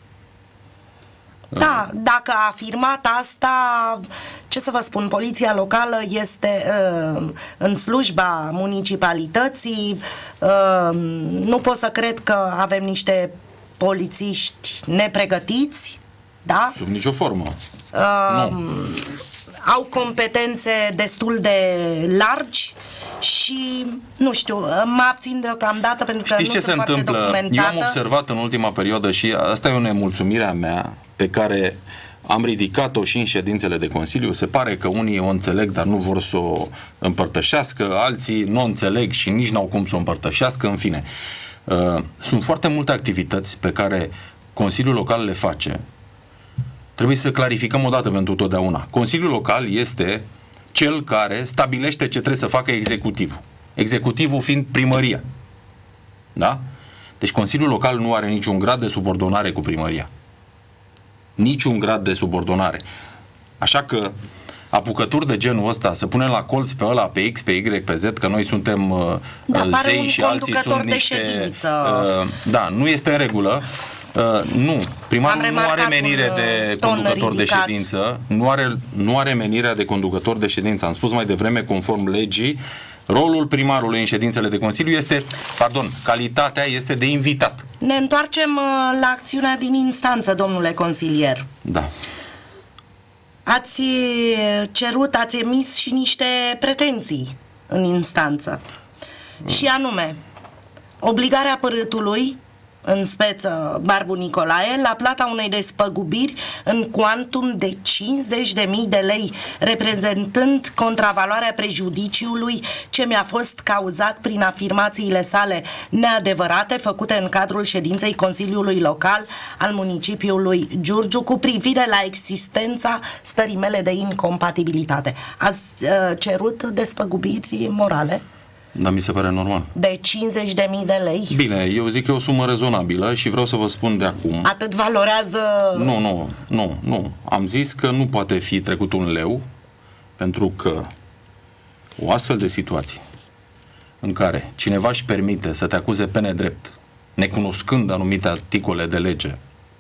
Da, dacă a afirmat asta, ce să vă spun, poliția locală este uh, în slujba municipalității. Uh, nu pot să cred că avem niște polițiști nepregătiți, da? Sub nicio formă. Uh, Nu. Au competențe destul de largi și, nu știu, mă abțin deocamdată pentru că Știți nu ce se sunt foarte întâmplă? documentată. Eu am observat în ultima perioadă și asta e o nemulțumire a mea pe care am ridicat-o și în ședințele de Consiliu. Se pare că unii o înțeleg, dar nu vor să o împărtășească, alții nu o înțeleg și nici n-au cum să o împărtășească, în fine. Sunt foarte multe activități pe care Consiliul Local le face. Trebuie să clarificăm odată pentru totdeauna. Consiliul Local este cel care stabilește ce trebuie să facă executivul. Executivul fiind primăria. Da? Deci Consiliul Local nu are niciun grad de subordonare cu primăria. Niciun grad de subordonare. Așa că apucături de genul ăsta, să punem la colț pe ăla, pe X, pe Y, pe Z, că noi suntem uh, Da, zei și alții sunt de niște... ședință. Uh, da, nu este în regulă. Uh, nu, primarul Am nu are remarcat menire un, de ton conducător ridicat. de ședință, nu are, nu are menirea de conducător de ședință. Am spus mai devreme, conform legii, rolul primarului în ședințele de Consiliu este, pardon, calitatea este de invitat. Ne întoarcem uh, la acțiunea din instanță, domnule consilier. Da. Ați cerut, ați emis și niște pretenții în instanță. Și anume, obligarea părâtului, în speță Barbu Nicolae, la plata unei despăgubiri în cuantum de cincizeci de mii de lei, reprezentând contravaloarea prejudiciului ce mi-a fost cauzat prin afirmațiile sale neadevărate făcute în cadrul ședinței Consiliului Local al municipiului Giurgiu cu privire la existența stării mele de incompatibilitate. Ați uh, cerut despăgubiri morale Dar mi se pare normal. de cincizeci de mii de lei? Bine, eu zic că e o sumă rezonabilă și vreau să vă spun de acum. Atât valorează... Nu, nu, nu, nu. Am zis că nu poate fi trecut un leu, pentru că o astfel de situație în care cineva își permite să te acuze pe nedrept, necunoscând anumite articole de lege,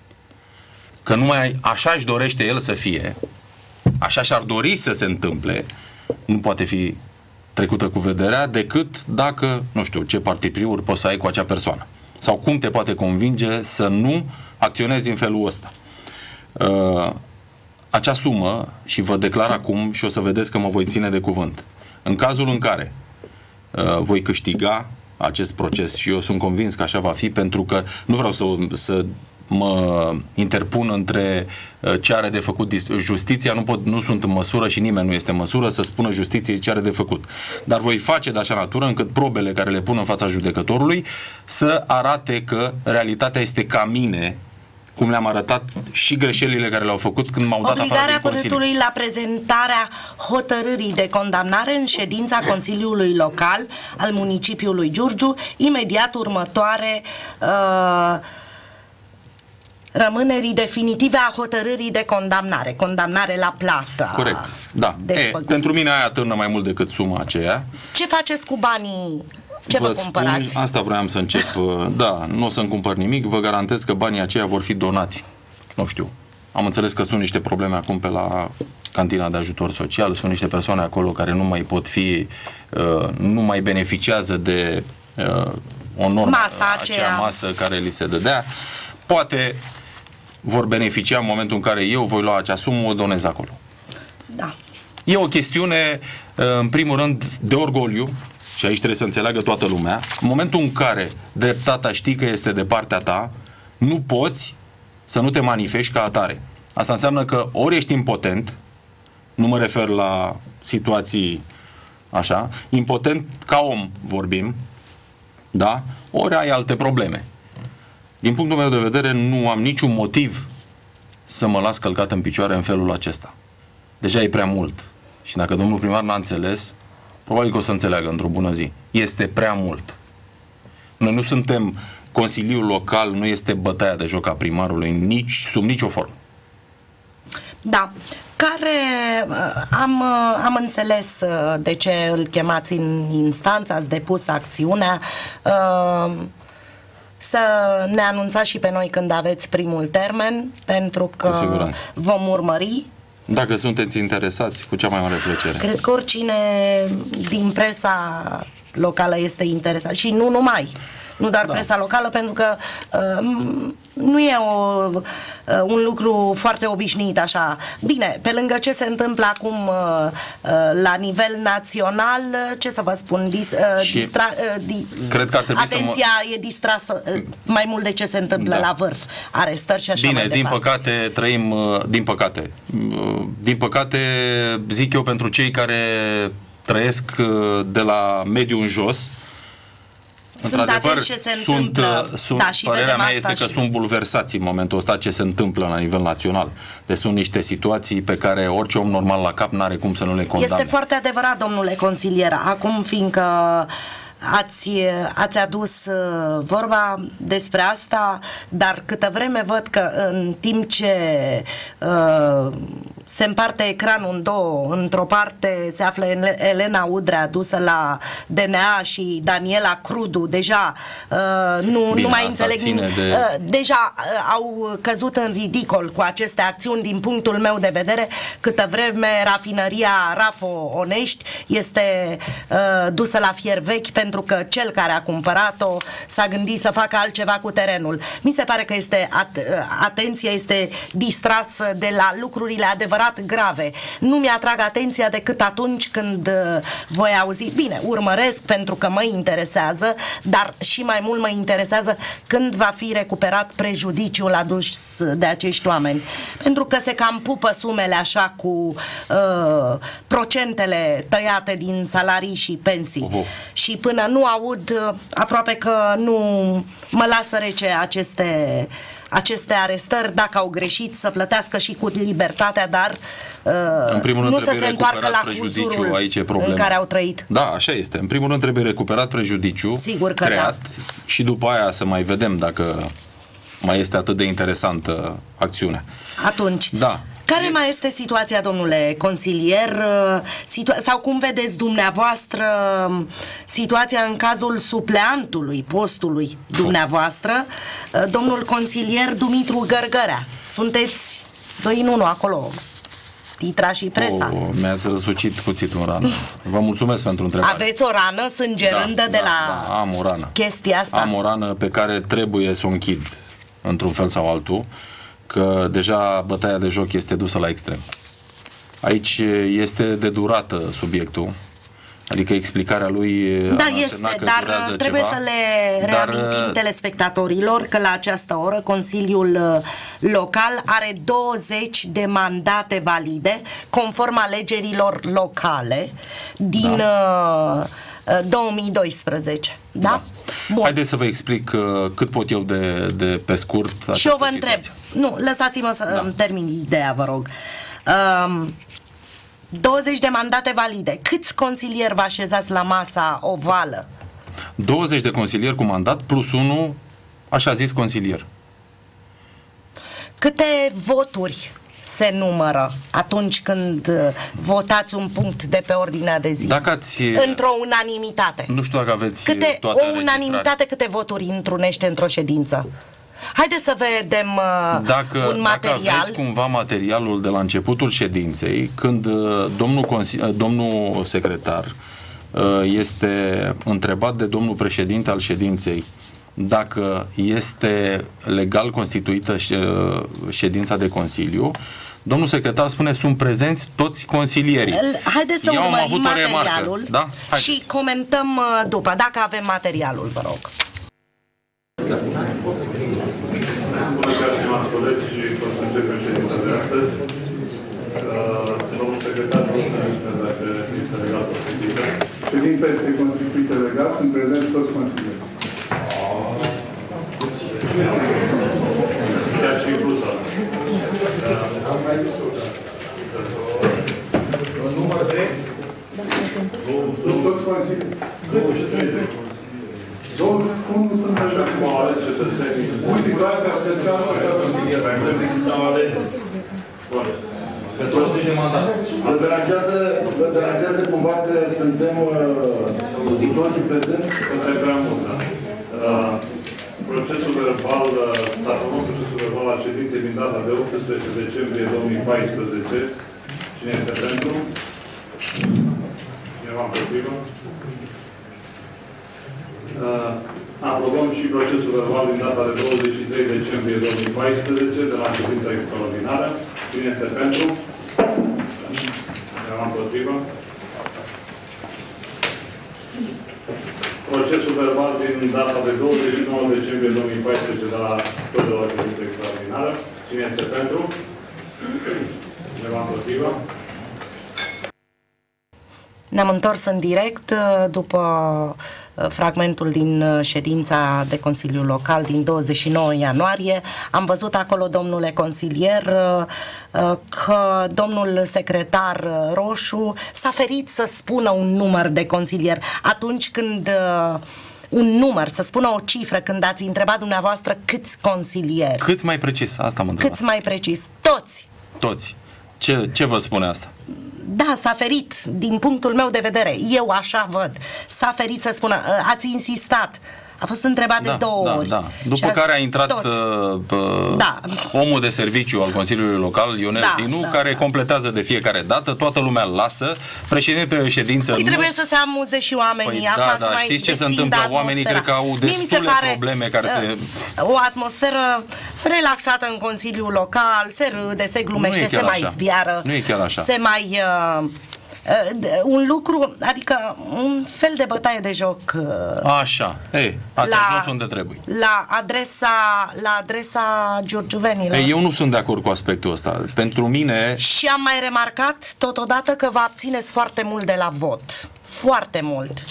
că numai așa își dorește el să fie, așa și-ar dori să se întâmple, nu poate fi trecută cu vederea decât dacă, nu știu, ce partipriuri poți să ai cu acea persoană. Sau cum te poate convinge să nu acționezi în felul ăsta. Uh, acea sumă, și vă declar acum și o să vedeți că mă voi ține de cuvânt, în cazul în care uh, voi câștiga acest proces și eu sunt convins că așa va fi, pentru că nu vreau să, să mă interpun între ce are de făcut justiția, nu, pot, nu sunt în măsură și nimeni nu este în măsură să spună justiției ce are de făcut. Dar voi face de așa natură încât probele care le pun în fața judecătorului să arate că realitatea este ca mine, cum le-am arătat și greșelile care le-au făcut când m-au dat afară din Obligarea Consiliu. părâtului la prezentarea hotărârii de condamnare în ședința Consiliului Local al municipiului Giurgiu, imediat următoare uh, rămânerii definitive a hotărârii de condamnare, condamnare la plată. Corect, da. E, pentru mine aia atârnă mai mult decât suma aceea. Ce faceți cu banii? Ce vă, vă cumpărați? Spun, asta vreau să încep. Da, nu o să-mi cumpăr nimic, vă garantez că banii aceia vor fi donați. Nu știu. Am înțeles că sunt niște probleme acum pe la cantina de ajutor social, sunt niște persoane acolo care nu mai pot fi, uh, nu mai beneficiază de uh, o normă, Masa acea aceea. masă care li se dădea. Poate vor beneficia în momentul în care eu voi lua acea sumă, o donez acolo. Da. E o chestiune, în primul rând, de orgoliu, și aici trebuie să înțeleagă toată lumea. În momentul în care dreptatea știi că este de partea ta, nu poți să nu te manifesti ca atare. Asta înseamnă că ori ești impotent, nu mă refer la situații așa, impotent ca om vorbim, da? Ori ai alte probleme. Din punctul meu de vedere, nu am niciun motiv să mă las călcat în picioare în felul acesta. Deja e prea mult. Și dacă domnul primar n-a înțeles, probabil că o să înțeleagă într-o bună zi. Este prea mult. Noi nu suntem, Consiliul Local nu este bătaia de joc a primarului, nici, sub nicio formă. Da. Care am, am înțeles de ce îl chemați în instanță, ați depus acțiunea, să ne anunțați și pe noi când aveți primul termen, pentru că vom urmări. Dacă sunteți interesați, cu cea mai mare plăcere. Cred că oricine din presa locală este interesat și nu numai. Nu doar da. presa locală, pentru că uh, nu e o, uh, un lucru foarte obișnuit așa. Bine, pe lângă ce se întâmplă acum uh, uh, la nivel național, uh, ce să vă spun, dis, uh, distra, uh, di, cred că ar trebui atenția să mă... e distrasă uh, mai mult de ce se întâmplă da. la vârf, arestări și așa Bine, mai din departe. păcate trăim, uh, din păcate, uh, din păcate zic eu pentru cei care trăiesc uh, de la mediul în jos, Sunt atenți ce se sunt, întâmplă. Sunt, da, și părerea mea este că și... sunt bulversați în momentul ăsta ce se întâmplă la nivel național. Deci sunt niște situații pe care orice om normal la cap n-are cum să nu le condamne. Este foarte adevărat, domnule consilier. Acum, fiindcă ați, ați adus vorba despre asta, dar câtă vreme văd că în timp ce uh, se împarte ecranul în două, într-o parte se află Elena Udrea dusă la D N A și Daniela Crudu, deja uh, nu, Bine, nu mai înțeleg de... uh, deja uh, au căzut în ridicol cu aceste acțiuni din punctul meu de vedere, câtă vreme rafinăria Rafo Onești este uh, dusă la fier vechi pentru că cel care a cumpărat-o s-a gândit să facă altceva cu terenul. Mi se pare că este at- atenția este distrasă de la lucrurile adevărate grave. Nu mi-atrag atenția decât atunci când uh, voi auzi, bine, urmăresc pentru că mă interesează, dar și mai mult mă interesează când va fi recuperat prejudiciul adus de acești oameni. Pentru că se cam pupă sumele așa cu uh, procentele tăiate din salarii și pensii. Uh-huh. Și până nu aud, uh, aproape că nu mă lasă rece aceste aceste arestări, dacă au greșit, să plătească și cu libertatea, dar uh, în primul rând nu să se întoarcă la huzurul aici e în care au trăit. Da, așa este. În primul rând trebuie recuperat prejudiciu, sigur că creat, da. Și după aia să mai vedem dacă mai este atât de interesantă acțiunea. Atunci, da. Care mai este situația, domnule consilier, situa- sau cum vedeți dumneavoastră situația în cazul supleantului postului dumneavoastră, domnul consilier Dumitru Gărgărea? Sunteți doi în unu acolo, Titra și presa. Oh, mi-ați răsucit puțin în rană. Vă mulțumesc pentru întrebare. Aveți o rană sângerândă da, de da, la da, am o rană. chestia asta? Am o rană pe care trebuie să o închid într-un fel sau altul, că deja bătaia de joc este dusă la extrem. Aici este de durată subiectul, adică explicarea lui da, este, dar trebuie ceva, să le reamintim dar, telespectatorilor că la această oră Consiliul Local are douăzeci de mandate valide conform alegerilor locale din da. două mii doisprezece. Da? Da. Bun. Haideți să vă explic uh, cât pot eu de, de pe scurt această și eu vă situație. întreb, nu, lăsați-mă să da. îmi termin ideea, vă rog. Um, douăzeci de mandate valide. Câți consilieri vă așezați la masa ovală? douăzeci de consilieri cu mandat plus unul, așa zis, consilier. Câte voturi se numără atunci când votați un punct de pe ordinea de zi? Dacă ați... Într-o unanimitate. Nu știu dacă aveți câte, toate o unanimitate, câte voturi întrunește într-o ședință? Haideți să vedem uh, dacă, un material. Dacă aveți cumva materialul de la începutul ședinței, când uh, domnul, uh, domnul secretar uh, este întrebat de domnul președinte al ședinței dacă este legal constituită ședința de Consiliu, domnul secretar spune, sunt prezenți toți consilierii. Haideți să Eu urmărim materialul da? și comentăm după, dacă avem materialul, vă rog. Bună ziua, stimați colegi, și o să începem ședința de astăzi. Domnul secretar, dacă Ședința este constituită legal, sunt prezenți toți consilierii. Chiar și Brusa. Număr de... Deci toți consilierii. douăzeci și unu sunt Așa cum au ales cetățenii. cu situația specială de consilieri. Am ales. Bun. Pe douăzeci de mandat. Vă deranjează, vă deranjează cumva că suntem uh, toții prezenți? Suntem prea mult, da. Uh, procesul verbal, s-a făcut procesul verbal al ședinței din data de optsprezece decembrie două mii paisprezece. Cine este pentru? Cineva împotrivă? Uh, aprobăm și procesul verbal din data de douăzeci și trei decembrie două mii paisprezece de la ședința extraordinară. Cine este pentru? Cineva împotrivă? Procesul verbal din data de douăzeci și nouă decembrie două mii paisprezece de la tot de la ședința extraordinară. Cine este pentru? Cineva împotrivă? Ne-am întors în direct după fragmentul din ședința de Consiliu Local din douăzeci și nouă ianuarie. Am văzut acolo, domnule consilier, că domnul secretar Roșu s-a ferit să spună un număr de consilier atunci când un număr, să spună o cifră când ați întrebat dumneavoastră câți consilieri. Câți mai precis? Asta mă întreb. Câți mai precis? Toți. Toți. Ce, ce vă spune asta? Da, s-a ferit, din punctul meu de vedere, eu așa văd, s-a ferit să spună, ați insistat, a fost întrebat da, de două da, ori. Da. După care a intrat uh, da. omul de serviciu al Consiliului Local, Ionel da, Tinu, da, care da. completează de fiecare dată, toată lumea îl lasă, președintele de ședință păi nu... trebuie să se amuze și oamenii. Păi, acasă, da, da, mai știți ce se destindă întâmplă? Oamenii atmosfera. cred că au destule pare, probleme care se... O atmosferă relaxată în Consiliul Local, se râde, se glumește, se mai așa. zbiară. Nu e chiar așa. Se mai... Uh, un lucru, adică un fel de bătaie de joc. Așa, ei, ați ajuns unde trebuie. La adresa, la adresa giurgiuvenilor. Ei, eu nu sunt de acord cu aspectul ăsta. Pentru mine... Și am mai remarcat totodată că vă abțineți foarte mult de la vot. Foarte mult.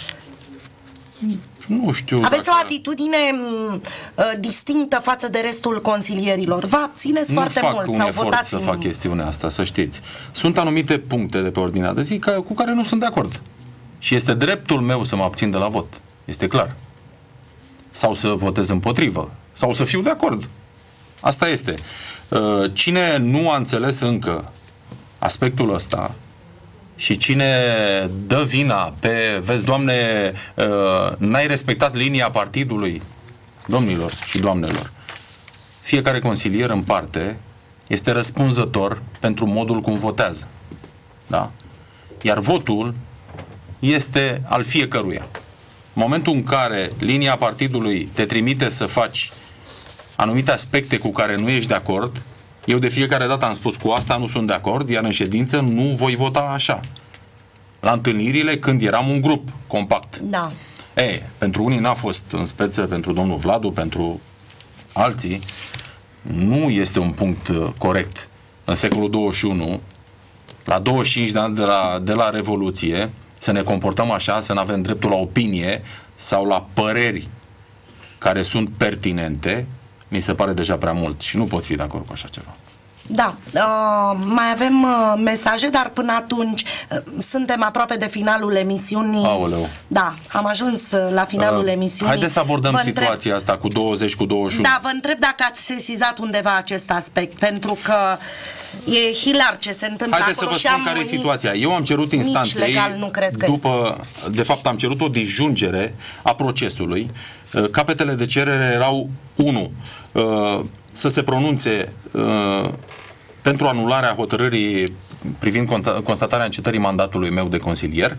Nu știu. Aveți dacă... o atitudine uh, distinctă față de restul consilierilor. Vă abțineți nu foarte mult. Nu fac un sau efort votați să în... fac chestiunea asta, să știți. Sunt anumite puncte de pe ordinea de zi ca, cu care nu sunt de acord. Și este dreptul meu să mă abțin de la vot. Este clar. Sau să votez împotrivă. Sau să fiu de acord. Asta este. Uh, cine nu a înțeles încă aspectul ăsta și cine dă vina pe, vezi, Doamne, uh, n-ai respectat linia partidului, domnilor și doamnelor, fiecare consilier în parte este răspunzător pentru modul cum votează. Da? Iar votul este al fiecăruia. În momentul în care linia partidului te trimite să faci anumite aspecte cu care nu ești de acord, eu de fiecare dată am spus cu asta nu sunt de acord, iar în ședință nu voi vota așa. La întâlnirile când eram un grup compact. Da. Ei, pentru unii n-a fost în speță, pentru domnul Vladu, pentru alții, nu este un punct corect. În secolul douăzeci și unu, la douăzeci și cinci de ani de la, de la Revoluție, să ne comportăm așa, să nu avem dreptul la opinie sau la păreri care sunt pertinente, mi se pare deja prea mult și nu pot fi de acord cu așa ceva. Da, uh, mai avem uh, mesaje, dar până atunci uh, suntem aproape de finalul emisiunii. Aoleu. Da, am ajuns uh, la finalul uh, emisiunii. Haideți să abordăm vă situația întreb... asta cu douăzeci, cu douăzeci și unu. Da, vă întreb dacă ați sesizat undeva acest aspect, pentru că e hilar ce se întâmplă Haideți acolo. să vă spun care e situația. Eu am cerut instanței, legal nu cred că după, este. de fapt am cerut o disjungere a procesului. Capetele de cerere erau unu. Să se pronunțe pentru anularea hotărârii privind constatarea încetării mandatului meu de consilier.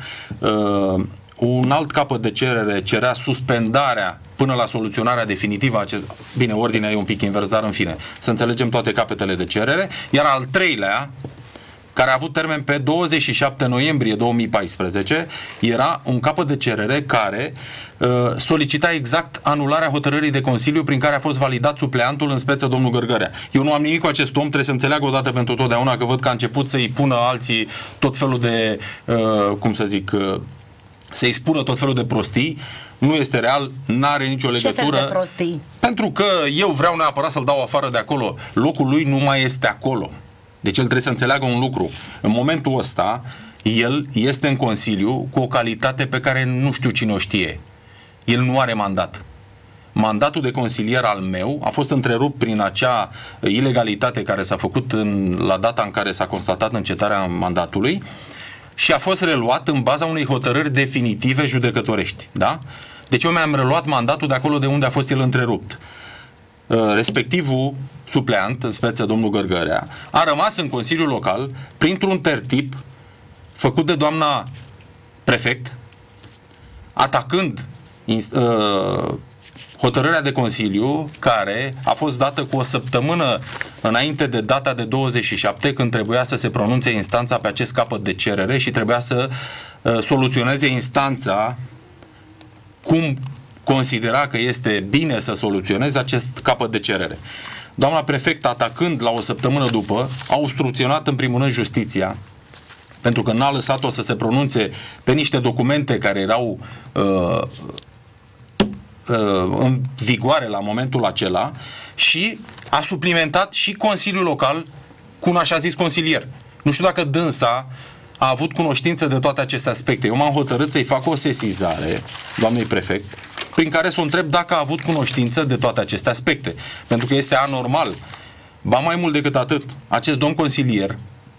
Un alt capăt de cerere cerea suspendarea până la soluționarea definitivă a acest... Bine, ordinea e un pic invers, dar în fine, să înțelegem toate capetele de cerere. Iar al treilea, care a avut termen pe douăzeci și șapte noiembrie două mii paisprezece, era un capăt de cerere care uh, solicita exact anularea hotărârii de Consiliu prin care a fost validat supleantul în speță domnul Gărgărea. Eu nu am nimic cu acest om, trebuie să înțeleagă odată pentru totdeauna că văd că a început să-i pună alții tot felul de, uh, cum să zic, uh, să-i spună tot felul de prostii, nu este real, n-are nicio legătură. Ce fel de prostii? Pentru că eu vreau neapărat să-l dau afară de acolo. Locul lui nu mai este acolo. Deci el trebuie să înțeleagă un lucru. În momentul ăsta, el este în Consiliu cu o calitate pe care nu știu cine o știe. El nu are mandat. Mandatul de consilier al meu a fost întrerupt prin acea ilegalitate care s-a făcut în, la data în care s-a constatat încetarea mandatului și a fost reluat în baza unei hotărâri definitive judecătorești. Da? Deci eu mi-am reluat mandatul de acolo de unde a fost el întrerupt. Respectivul supleant, în speță domnul Gărgărea, a rămas în Consiliul Local printr-un tertip făcut de doamna prefect, atacând uh, hotărârea de Consiliu care a fost dată cu o săptămână înainte de data de douăzeci și șapte, când trebuia să se pronunțe instanța pe acest capăt de cerere și trebuia să uh, soluționeze instanța cum considera că este bine să soluționeze acest capăt de cerere. Doamna prefect, atacând la o săptămână după, a obstrucționat în primul rând justiția, pentru că n-a lăsat-o să se pronunțe pe niște documente care erau uh, uh, în vigoare la momentul acela și a suplimentat și Consiliul Local cu un așa zis consilier. Nu știu dacă dânsa a avut cunoștință de toate aceste aspecte. Eu m-am hotărât să-i fac o sesizare, doamnei prefect, prin care să o întreb dacă a avut cunoștință de toate aceste aspecte. Pentru că este anormal. Ba mai mult decât atât, acest domn consilier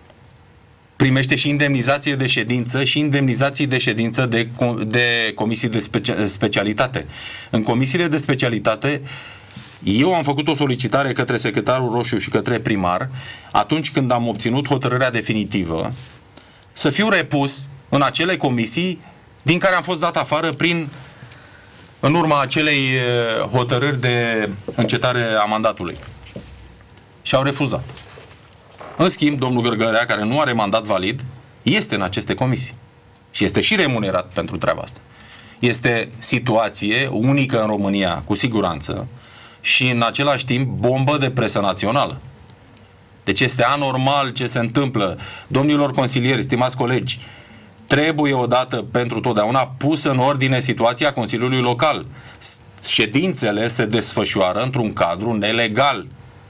primește și indemnizație de ședință și indemnizații de ședință de, de comisii de specia, specialitate. În comisiile de specialitate eu am făcut o solicitare către secretarul Roșu și către primar atunci când am obținut hotărârea definitivă să fiu repus în acele comisii din care am fost dat afară prin în urma acelei hotărâri de încetare a mandatului. Și au refuzat. În schimb, domnul Gărgărea, care nu are mandat valid, este în aceste comisii. Și este și remunerat pentru treaba asta. Este situație unică în România, cu siguranță, și în același timp bombă de presă națională. Deci este anormal ce se întâmplă. Domnilor consilieri, stimați colegi, trebuie odată pentru totdeauna pusă în ordine situația Consiliului Local. Ședințele se desfășoară într-un cadru nelegal.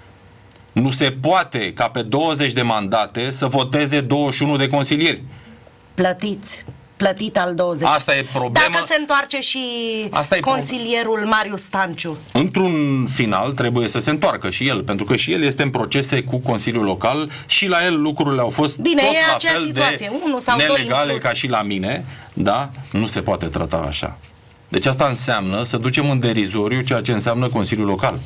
Nu se poate ca pe douăzeci de mandate să voteze douăzeci și unu de consilieri. Plătiți. Plătit al douăzeci. Asta e problema. Dacă se întoarce și Asta e consilierul pro... Marius Stanciu. Într-un final trebuie să se întoarcă și el, pentru că și el este în procese cu Consiliul Local și la el lucrurile au fost Bine, tot e la acea fel situație. de Unu sau nelegale doi ca și la mine, da? Nu se poate trata așa. Deci asta înseamnă să ducem în derizoriu ceea ce înseamnă Consiliul Local.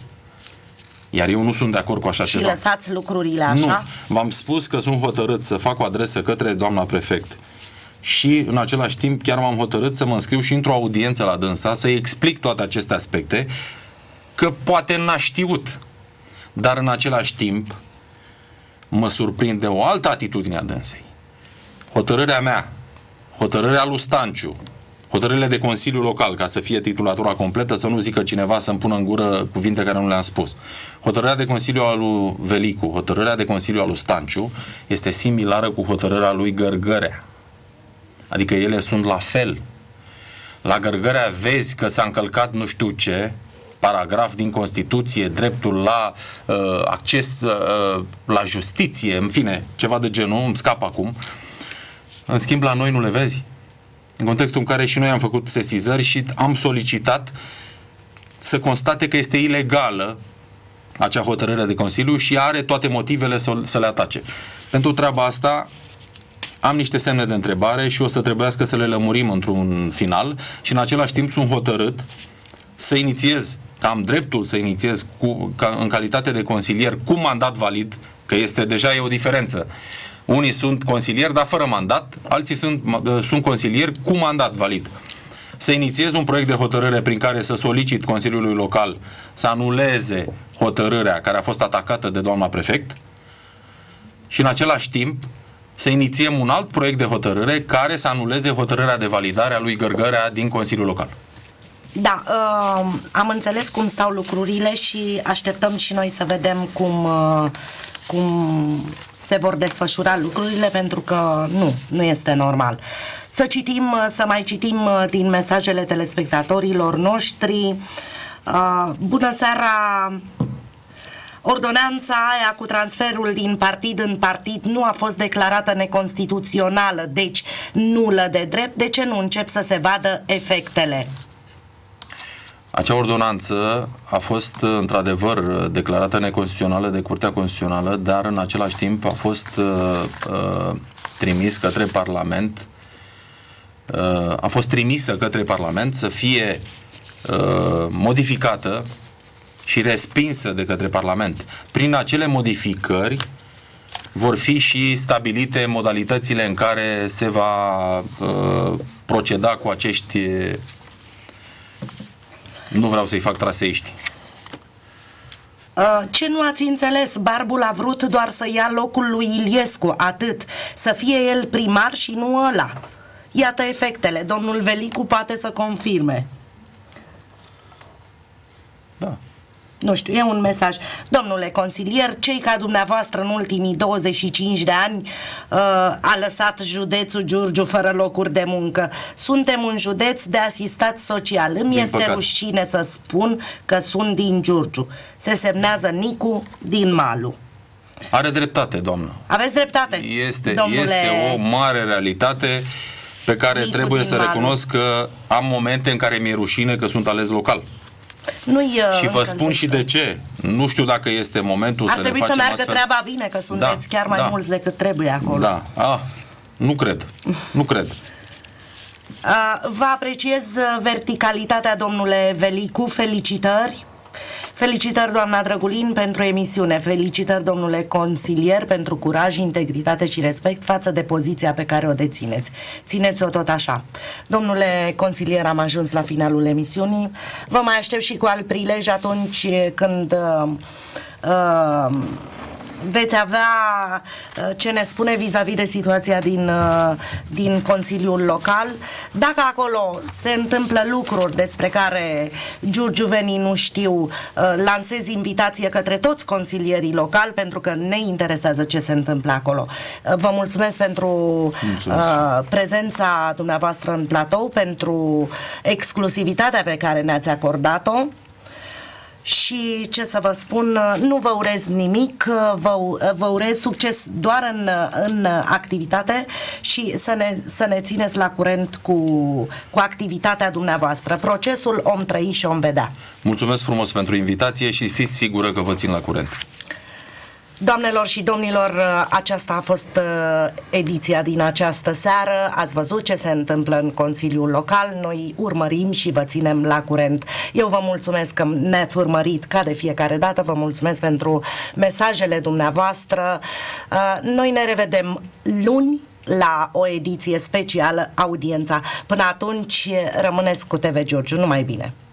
Iar eu nu sunt de acord cu așa și ceva. Și lăsați lucrurile așa? Nu. V-am spus că sunt hotărât să fac o adresă către doamna prefect și în același timp chiar m-am hotărât să mă înscriu și într-o audiență la dânsa, să-i explic toate aceste aspecte, că poate n-a știut, dar în același timp mă surprinde o altă atitudine a dânsei. Hotărârea mea, hotărârea lui Stanciu, hotărârile de Consiliu Local, ca să fie titulatura completă, să nu zică cineva să-mi pună în gură cuvinte care nu le-am spus. Hotărârea de Consiliu al lui Velicu, hotărârea de Consiliu al lui Stanciu este similară cu hotărârea lui Gărgărea. Adică ele sunt la fel. La Gărgărea vezi că s-a încălcat nu știu ce paragraf din Constituție, dreptul la uh, acces uh, la justiție, în fine, ceva de genul, îmi scap acum. În schimb, la noi nu le vezi. În contextul în care și noi am făcut sesizări și am solicitat să constate că este ilegală acea hotărâre de Consiliu și are toate motivele să, să le atace. Pentru treaba asta am niște semne de întrebare și o să trebuiască să le lămurim într-un final și în același timp sunt hotărât să inițiez, că am dreptul să inițiez cu, ca, în calitate de consilier cu mandat valid, că este deja e o diferență. Unii sunt consilieri, dar fără mandat, alții sunt, sunt consilieri cu mandat valid. Să inițiez un proiect de hotărâre prin care să solicit Consiliului Local să anuleze hotărârea care a fost atacată de doamna prefect și în același timp să inițiem un alt proiect de hotărâre care să anuleze hotărârea de validare a lui Gărgărea din Consiliul Local. Da, uh, am înțeles cum stau lucrurile și așteptăm și noi să vedem cum, uh, cum se vor desfășura lucrurile, pentru că nu, nu este normal. Să citim, să mai citim din mesajele telespectatorilor noștri. Uh, bună seara! Ordonanța aia cu transferul din partid în partid nu a fost declarată neconstituțională, deci nulă de drept. De ce nu încep să se vadă efectele? Acea ordonanță a fost într-adevăr declarată neconstituțională de Curtea Constituțională, dar în același timp a fost uh, uh, trimis către Parlament, uh, a fost trimisă către Parlament să fie uh, modificată și respinsă de către Parlament. Prin acele modificări vor fi și stabilite modalitățile în care se va uh, proceda cu acești, nu vreau să-i fac traseiști. Ce nu ați înțeles? Barbul a vrut doar să ia locul lui Iliescu, atât. Să fie el primar și nu ăla. Iată efectele. Domnul Velicu poate să confirme. Da. Nu știu, e un mesaj. Domnule consilier, cei ca dumneavoastră în ultimii douăzeci și cinci de ani uh, a lăsat județul Giurgiu fără locuri de muncă. Suntem un județ de asistat social. Îmi Din este păcat. rușine să spun că sunt din Giurgiu. Se semnează Nicu din Malu. Are dreptate, doamnă. Aveți dreptate, Este, domnule... este o mare realitate pe care Nicu trebuie din să Malu. recunosc că am momente în care mi-e rușine că sunt ales local. Nu-i, Și vă spun și de ce. Nu știu dacă este momentul Ar să ne trebui să facem meargă astfel. treaba bine, că sunteți Da, chiar mai da. mulți decât trebuie acolo. Da. Ah, nu cred. Nu cred. Uh, Vă apreciez verticalitatea, domnule Velicu. Felicitări. Felicitări, doamna Drăgulin, pentru emisiune. Felicitări, domnule consilier, pentru curaj, integritate și respect față de poziția pe care o dețineți. Țineți-o tot așa. Domnule consilier, am ajuns la finalul emisiunii. Vă mai aștept și cu alt prilej atunci când uh, uh, veți avea uh, ce ne spune vis-a-vis de situația din, uh, din Consiliul Local. Dacă acolo se întâmplă lucruri despre care giurgiuvenii nu știu, uh, lansez invitație către toți consilierii locali, pentru că ne interesează ce se întâmplă acolo. Uh, vă mulțumesc pentru Mulțumesc. uh, prezența dumneavoastră în platou, pentru exclusivitatea pe care ne-ați acordat-o. Și ce să vă spun, nu vă urez nimic, vă, vă urez succes doar în, în activitate și să ne, să ne țineți la curent cu, cu activitatea dumneavoastră. Procesul om trăi și om vedea. Mulțumesc frumos pentru invitație și fiți sigură că vă țin la curent. Doamnelor și domnilor, aceasta a fost ediția din această seară. Ați văzut ce se întâmplă în Consiliul Local. Noi urmărim și vă ținem la curent. Eu vă mulțumesc că ne-ați urmărit ca de fiecare dată. Vă mulțumesc pentru mesajele dumneavoastră. Noi ne revedem luni la o ediție specială, Audiența. Până atunci, rămâneți cu T V Giurgiu. Numai bine!